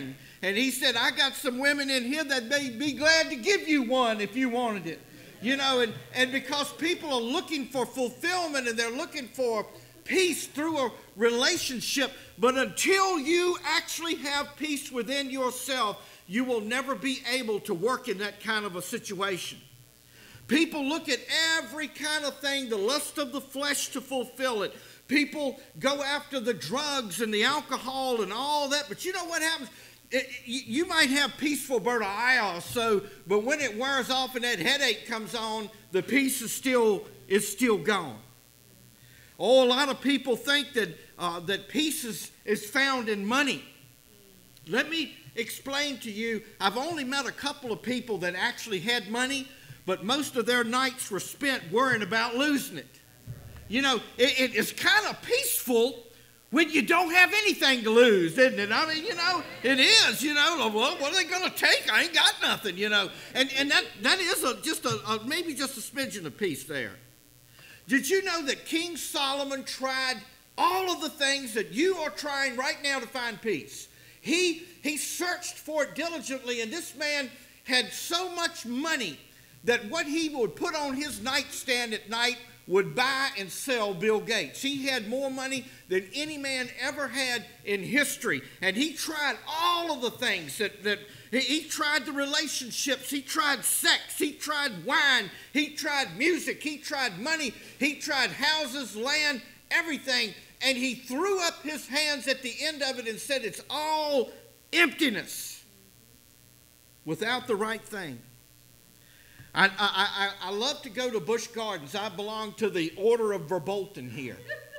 And he said, I got some women in here that may be glad to give you one if you wanted it. You know, and, and because people are looking for fulfillment and they're looking for peace through a relationship, but until you actually have peace within yourself, you will never be able to work in that kind of a situation. People look at every kind of thing, the lust of the flesh to fulfill it. People go after the drugs and the alcohol and all that, but you know what happens? It, you, you might have peace for about an hour or so, but when it wears off and that headache comes on, the peace is still, is still gone. Oh, a lot of people think that, uh, that peace is, is found in money. Let me explain to you, I've only met a couple of people that actually had money, but most of their nights were spent worrying about losing it. You know, it, it is kind of peaceful when you don't have anything to lose, isn't it? I mean, you know, it is, you know, well, what are they going to take? I ain't got nothing, you know. And, and that, that is a, just a, a, maybe just a smidgen of peace there. Did you know that King Solomon tried all of the things that you are trying right now to find peace? He, he searched for it diligently, and this man had so much money that what he would put on his nightstand at night would buy and sell Bill Gates. He had more money than any man ever had in history. And he tried all of the things that, that he, he tried the relationships, he tried sex, he tried wine, he tried music, he tried money, he tried houses, land, everything. And he threw up his hands at the end of it and said, it's all emptiness without the right thing. I, I, I, I love to go to Busch Gardens. I belong to the Order of Verbolten here.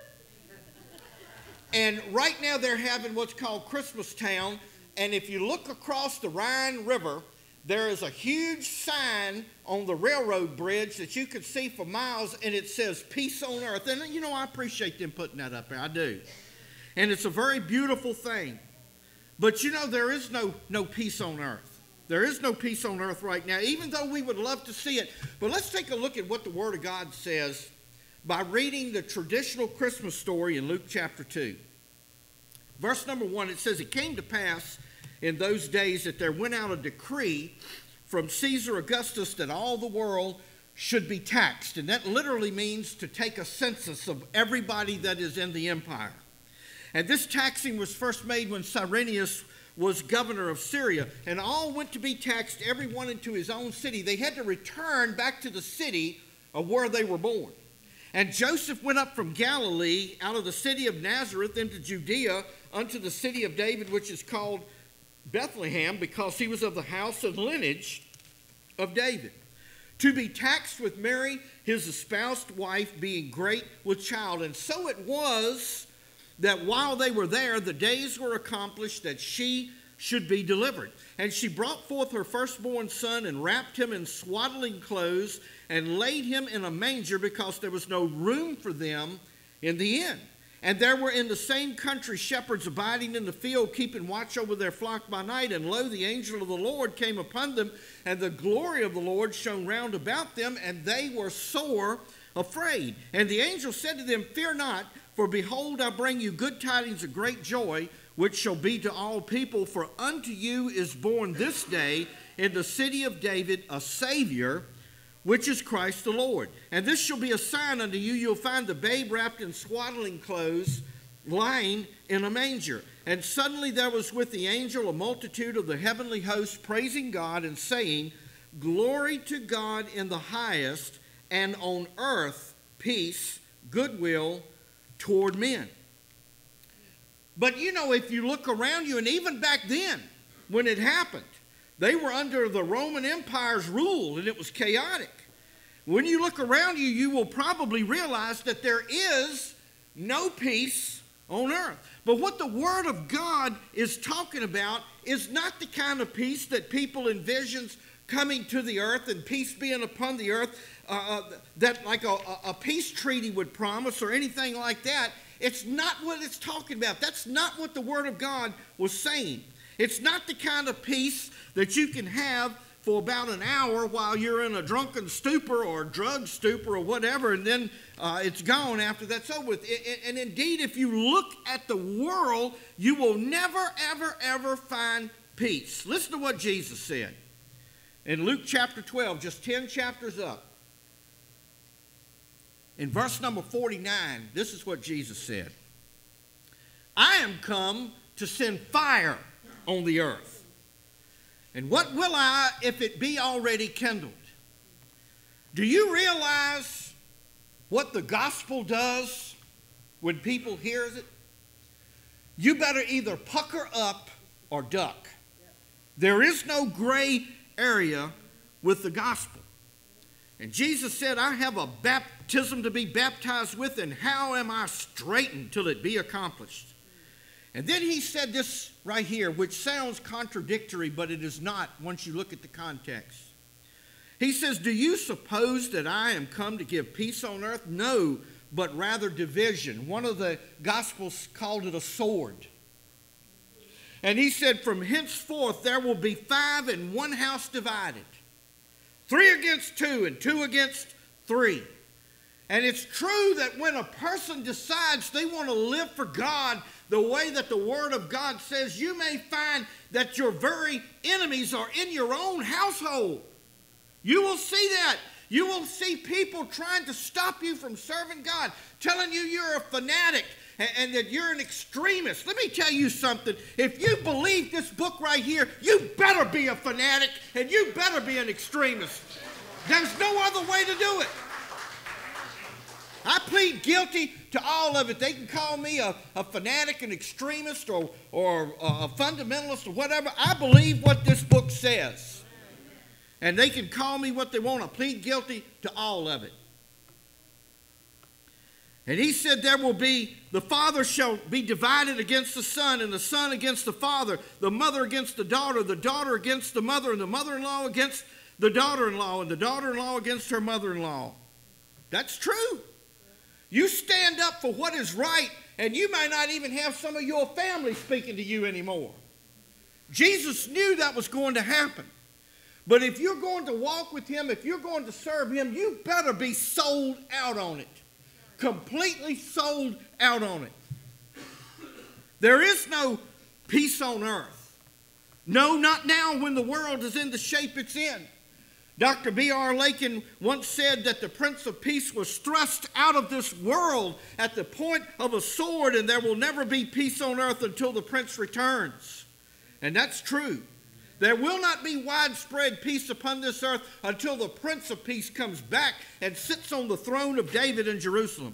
And right now they're having what's called Christmas Town. And if you look across the Rhine River, there is a huge sign on the railroad bridge that you can see for miles, and it says peace on earth. And, you know, I appreciate them putting that up there. I do. And it's a very beautiful thing. But, you know, there is no, no peace on earth. There is no peace on earth right now, even though we would love to see it. But let's take a look at what the Word of God says by reading the traditional Christmas story in Luke chapter two. Verse number one, it says, it came to pass in those days that there went out a decree from Caesar Augustus that all the world should be taxed. And that literally means to take a census of everybody that is in the empire. And this taxing was first made when Cyrenius was governor of Syria, and all went to be taxed, everyone into his own city. They had to return back to the city of where they were born. And Joseph went up from Galilee, out of the city of Nazareth, into Judea, unto the city of David, which is called Bethlehem, because he was of the house and lineage of David, to be taxed with Mary, his espoused wife, being great with child. And so it was that while they were there, the days were accomplished that she should be delivered. And she brought forth her firstborn son and wrapped him in swaddling clothes and laid him in a manger, because there was no room for them in the inn. And there were in the same country shepherds abiding in the field, keeping watch over their flock by night. And lo, the angel of the Lord came upon them, and the glory of the Lord shone round about them, and they were sore afraid. And the angel said to them, fear not, for behold, I bring you good tidings of great joy, which shall be to all people. For unto you is born this day in the city of David a Savior, which is Christ the Lord. And this shall be a sign unto you. You'll find the babe wrapped in swaddling clothes, lying in a manger. And suddenly there was with the angel a multitude of the heavenly host, praising God and saying, glory to God in the highest, and on earth peace, goodwill toward men. But you know, if you look around you, and even back then when it happened, they were under the Roman Empire's rule, and it was chaotic. When you look around you, you will probably realize that there is no peace on earth. But what the Word of God is talking about is not the kind of peace that people envision coming to the earth and peace being upon the earth, uh, that like a, a peace treaty would promise or anything like that. It's not what it's talking about. That's not what the Word of God was saying. It's not the kind of peace that you can have for about an hour while you're in a drunken stupor or a drug stupor or whatever, and then uh, it's gone after that's over with. And, and indeed, if you look at the world, you will never, ever, ever find peace. Listen to what Jesus said. In Luke chapter twelve, just ten chapters up. In verse number forty-nine, this is what Jesus said. I am come to send fire on the earth. And what will I if it be already kindled? Do you realize what the gospel does when people hear it? You better either pucker up or duck. There is no gray area with the gospel. And Jesus said, I have a baptism to be baptized with, and how am I straitened till it be accomplished? And then he said this right here, which sounds contradictory, but it is not once you look at the context. He says, do you suppose that I am come to give peace on earth? No, but rather division. One of the Gospels called it a sword. And he said, from henceforth there will be five in one house divided. Three against two and two against three. And it's true that when a person decides they want to live for God the way that the Word of God says, you may find that your very enemies are in your own household. You will see that. You will see people trying to stop you from serving God, telling you you're a fanatic and, and that you're an extremist. Let me tell you something. If you believe this book right here, you better be a fanatic and you better be an extremist. There's no other way to do it. I plead guilty to all of it. They can call me a, a fanatic, an extremist, or, or a fundamentalist, or whatever. I believe what this book says. And they can call me what they want. I plead guilty to all of it. And he said there will be, the father shall be divided against the son, and the son against the father, the mother against the daughter, the daughter against the mother, and the mother-in-law against the daughter-in-law, and the daughter-in-law against her mother-in-law. That's true. You stand up for what is right, and you may not even have some of your family speaking to you anymore. Jesus knew that was going to happen. But if you're going to walk with him, if you're going to serve him, you better be sold out on it. Completely sold out on it. There is no peace on earth. No, not now when the world is in the shape it's in. Doctor B R Lakin once said that the Prince of Peace was thrust out of this world at the point of a sword, and there will never be peace on earth until the Prince returns. And that's true. There will not be widespread peace upon this earth until the Prince of Peace comes back and sits on the throne of David in Jerusalem.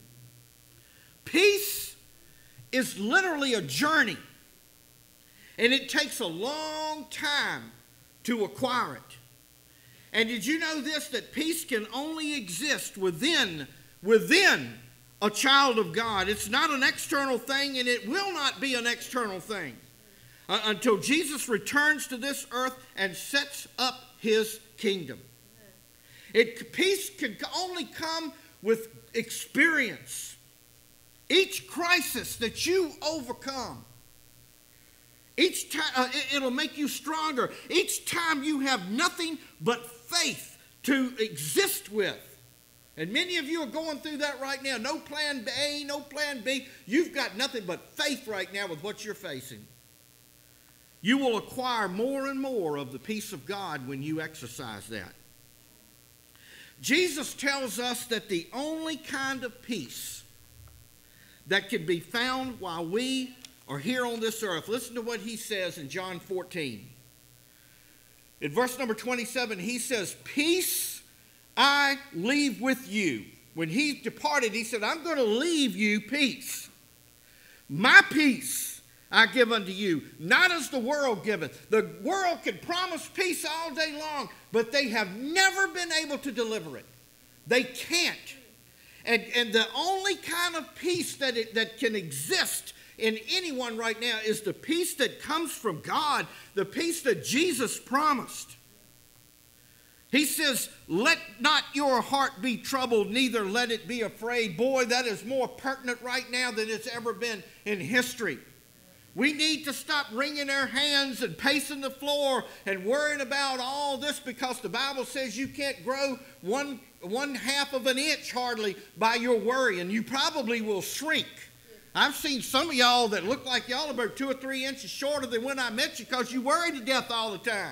Peace is literally a journey, and it takes a long time to acquire it. And did you know this, that peace can only exist within, within a child of God? It's not an external thing, and it will not be an external thing uh, until Jesus returns to this earth and sets up his kingdom. It, peace can only come with experience. Each crisis that you overcome, each time uh, it, it'll make you stronger. Each time you have nothing but faith to exist with. And many of you are going through that right now. No plan A, no plan B. You've got nothing but faith right now with what you're facing. You will acquire more and more of the peace of God when you exercise that. Jesus tells us that the only kind of peace that can be found while we are here on this earth. Listen to what he says in John fourteen. In verse number twenty-seven, he says, peace I leave with you. When he departed, he said, I'm going to leave you peace. My peace I give unto you, not as the world giveth. The world can promise peace all day long, but they have never been able to deliver it. They can't. And, and the only kind of peace that, it, that can exist in anyone right now is the peace that comes from God, the peace that Jesus promised. He says, let not your heart be troubled, neither let it be afraid. Boy, that is more pertinent right now than it's ever been in history. We need to stop wringing our hands and pacing the floor and worrying about all this, because the Bible says you can't grow one, one half of an inch hardly by your worry, and you probably will shrink I've seen some of y'all that look like y'all are about two or three inches shorter than when I met you because you worry to death all the time.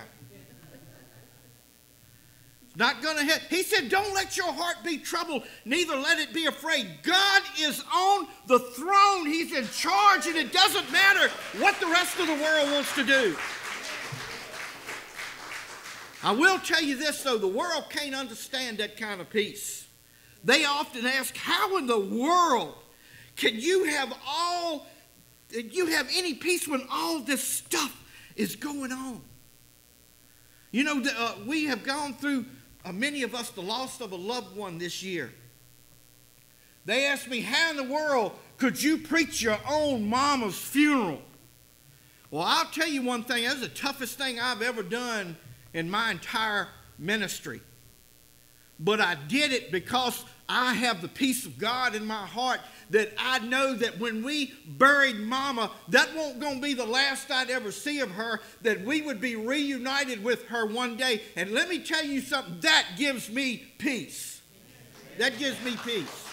It's not going to hit. He said, don't let your heart be troubled, neither let it be afraid. God is on the throne. He's in charge, and it doesn't matter what the rest of the world wants to do. I will tell you this, though. The world can't understand that kind of peace. They often ask, how in the world can you have all, you have any peace when all this stuff is going on? You know, the, uh, we have gone through, uh, many of us, the loss of a loved one this year. They asked me, how in the world could you preach your own mama's funeral? Well, I'll tell you one thing. That's the toughest thing I've ever done in my entire ministry. But I did it because I have the peace of God in my heart, that I know that when we buried Mama, that won't going to be the last I'd ever see of her, that we would be reunited with her one day. And let me tell you something, that gives me peace. That gives me peace.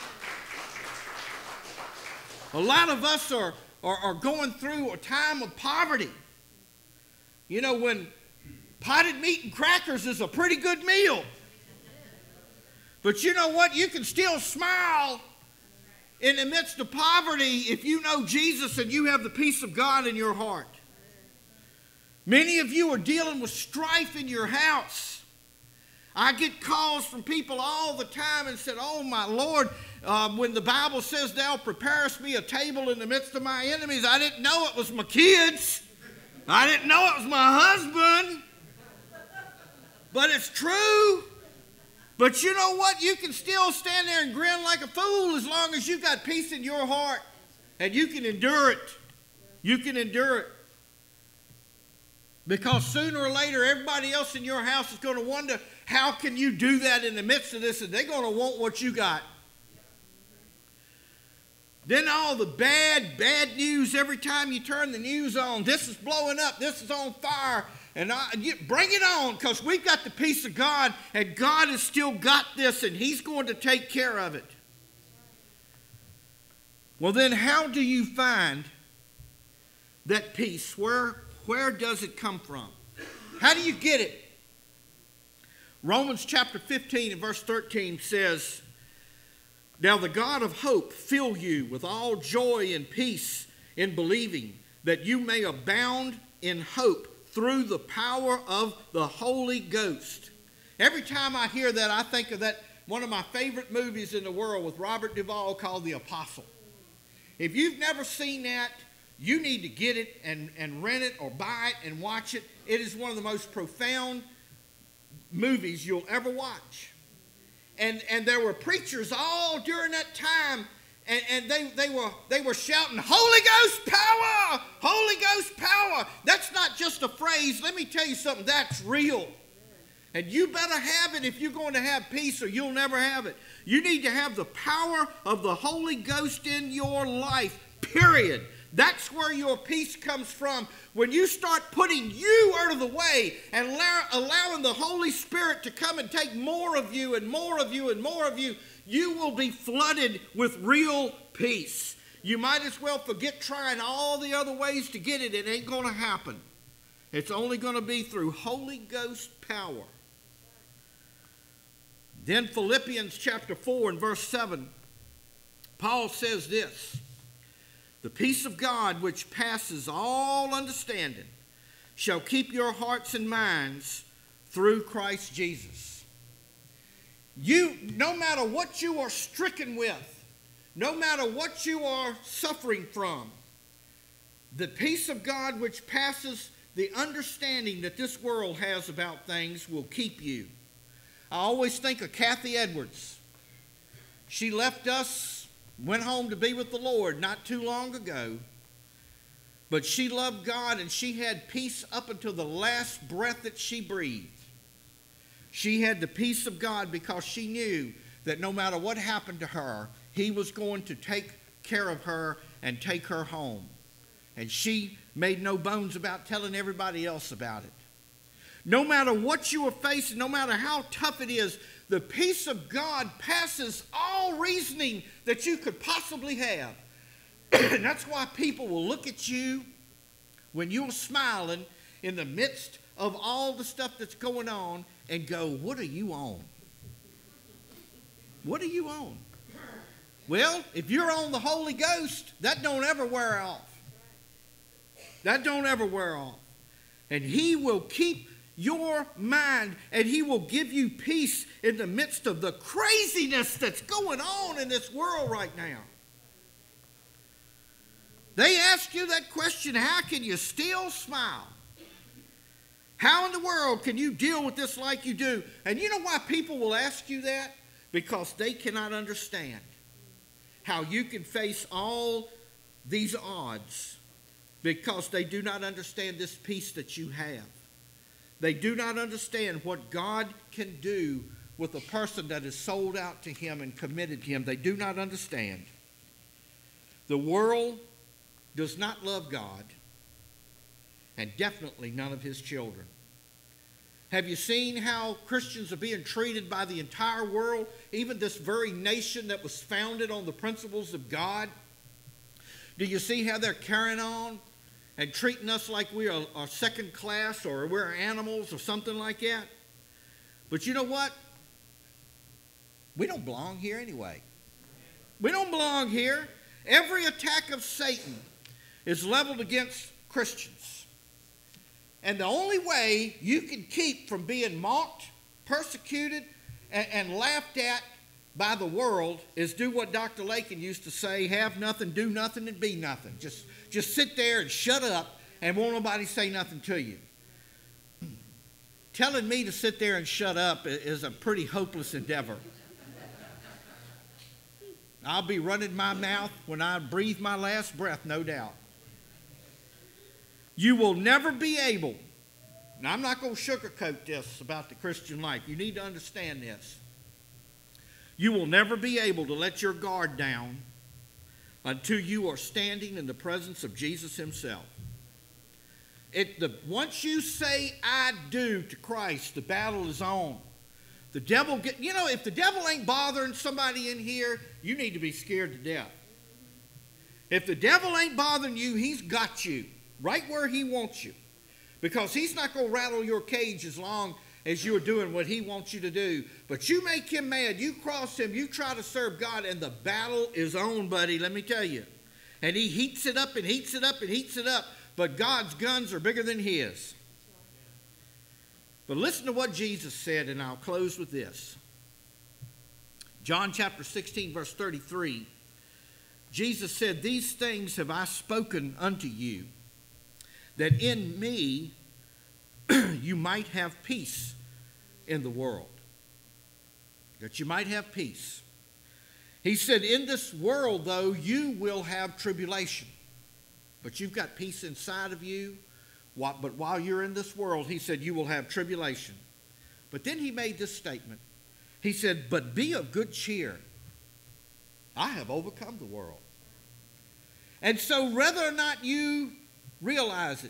A lot of us are, are, are going through a time of poverty. You know, when potted meat and crackers is a pretty good meal. But you know what? You can still smile in the midst of poverty if you know Jesus and you have the peace of God in your heart. Many of you are dealing with strife in your house. I get calls from people all the time and said, oh my Lord, uh, when the Bible says thou preparest me a table in the midst of my enemies, I didn't know it was my kids. I didn't know it was my husband. But it's true. But you know what? You can still stand there and grin like a fool as long as you've got peace in your heart. And you can endure it. You can endure it. Because sooner or later, everybody else in your house is going to wonder, how can you do that in the midst of this? And they're going to want what you got. Then all the bad, bad news, every time you turn the news on, this is blowing up, this is on fire. And I, you, bring it on, because we've got the peace of God, and God has still got this, and He's going to take care of it. Well, then how do you find that peace? Where, where does it come from? How do you get it? Romans chapter fifteen and verse thirteen says, now the God of hope fill you with all joy and peace in believing, that you may abound in hope through the power of the Holy Ghost. Every time I hear that, I think of that one of my favorite movies in the world with Robert Duvall called The Apostle. If you've never seen that, you need to get it and, and rent it or buy it and watch it. It is one of the most profound movies you'll ever watch. And, and there were preachers all during that time, and, and they, they, were, they were shouting, Holy Ghost power! Holy Ghost power! That's not just a phrase. Let me tell you something. That's real. And you better have it if you're going to have peace, or you'll never have it. You need to have the power of the Holy Ghost in your life, period. That's where your peace comes from. When you start putting you out of the way and allow, allowing the Holy Spirit to come and take more of you and more of you and more of you, you will be flooded with real peace. You might as well forget trying all the other ways to get it. It ain't going to happen. It's only going to be through Holy Ghost power. Then Philippians chapter four and verse seven, Paul says this, the peace of God which passes all understanding shall keep your hearts and minds through Christ Jesus. You, no matter what you are stricken with, no matter what you are suffering from, the peace of God which passes the understanding that this world has about things will keep you. I always think of Kathy Edwards. She left us, went home to be with the Lord not too long ago. But she loved God, and she had peace up until the last breath that she breathed. She had the peace of God because she knew that no matter what happened to her, He was going to take care of her and take her home. And she made no bones about telling everybody else about it. No matter what you are facing, no matter how tough it is, the peace of God passes all reasoning that you could possibly have. And that's why people will look at you when you're smiling in the midst of all the stuff that's going on and go, what are you on? What are you on? Well, if you're on the Holy Ghost, that don't ever wear off. That don't ever wear off. And he will keep your mind, and he will give you peace in the midst of the craziness that's going on in this world right now. They ask you that question, how can you still smile? How in the world can you deal with this like you do? And you know why people will ask you that? Because they cannot understand how you can face all these odds, because they do not understand this peace that you have. They do not understand what God can do with a person that is sold out to him and committed to him. They do not understand. The world does not love God, and definitely none of his children. Have you seen how Christians are being treated by the entire world, even this very nation that was founded on the principles of God? Do you see how they're carrying on and treating us like we are, are second class, or we're animals or something like that? But you know what? We don't belong here anyway. We don't belong here. Every attack of Satan is leveled against Christians. And the only way you can keep from being mocked, persecuted, and, and laughed at by the world is do what Doctor Lakin used to say, have nothing, do nothing, and be nothing. Just, just sit there and shut up and won't nobody say nothing to you. Telling me to sit there and shut up is a pretty hopeless endeavor. I'll be running my mouth when I breathe my last breath, no doubt. You will never be able, and I'm not going to sugarcoat this about the Christian life. You need to understand this. You will never be able to let your guard down until you are standing in the presence of Jesus himself. It, the, once you say, I do to Christ, the battle is on. The devil, get, you know, if the devil ain't bothering somebody in here, you need to be scared to death. If the devil ain't bothering you, he's got you right where he wants you. Because he's not going to rattle your cage as long as you're doing what he wants you to do. But you make him mad, you cross him, you try to serve God, and the battle is on, buddy, let me tell you. And he heats it up and heats it up and heats it up. But God's guns are bigger than his. But listen to what Jesus said, and I'll close with this. John chapter sixteen, verse thirty-three. Jesus said, these things have I spoken unto you, that in me you might have peace in the world. That you might have peace. He said, in this world, though, you will have tribulation. But you've got peace inside of you. But while you're in this world, he said, you will have tribulation. But then he made this statement. He said, but be of good cheer. I have overcome the world. And so whether or not you realize it,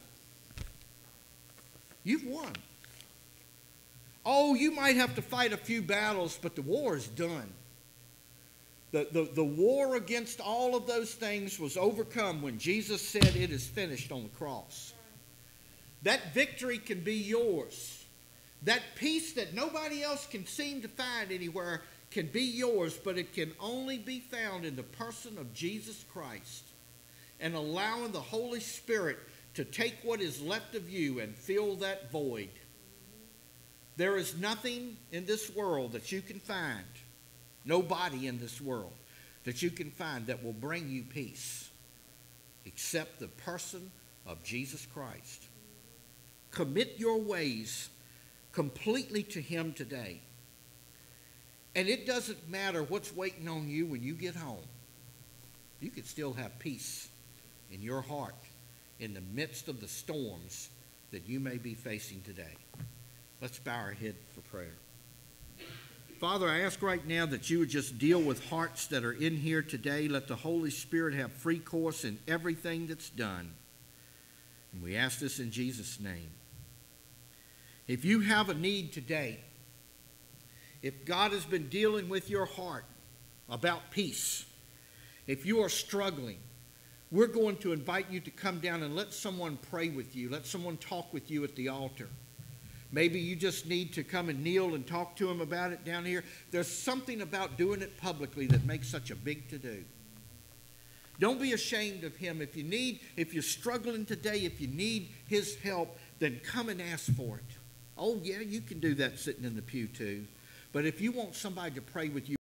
you've won. Oh, you might have to fight a few battles, but the war is done. The, the, the war against all of those things was overcome when Jesus said it is finished on the cross. That victory can be yours. That peace that nobody else can seem to find anywhere can be yours, but it can only be found in the person of Jesus Christ, and allowing the Holy Spirit to take what is left of you and fill that void. There is nothing in this world that you can find, nobody in this world that you can find that will bring you peace except the person of Jesus Christ. Commit your ways completely to him today. And it doesn't matter what's waiting on you when you get home. You can still have peace in your heart in the midst of the storms that you may be facing today. Let's bow our head for prayer. Father, I ask right now that you would just deal with hearts that are in here today. Let the Holy Spirit have free course in everything that's done. And we ask this in Jesus' name. If you have a need today, if God has been dealing with your heart about peace, if you are struggling we're going to invite you to come down and let someone pray with you. Let someone talk with you at the altar. Maybe you just need to come and kneel and talk to them about it down here. There's something about doing it publicly that makes such a big to-do. Don't be ashamed of him. If you need, if you're struggling today, if you need his help, then come and ask for it. Oh, yeah, you can do that sitting in the pew too. But if you want somebody to pray with you,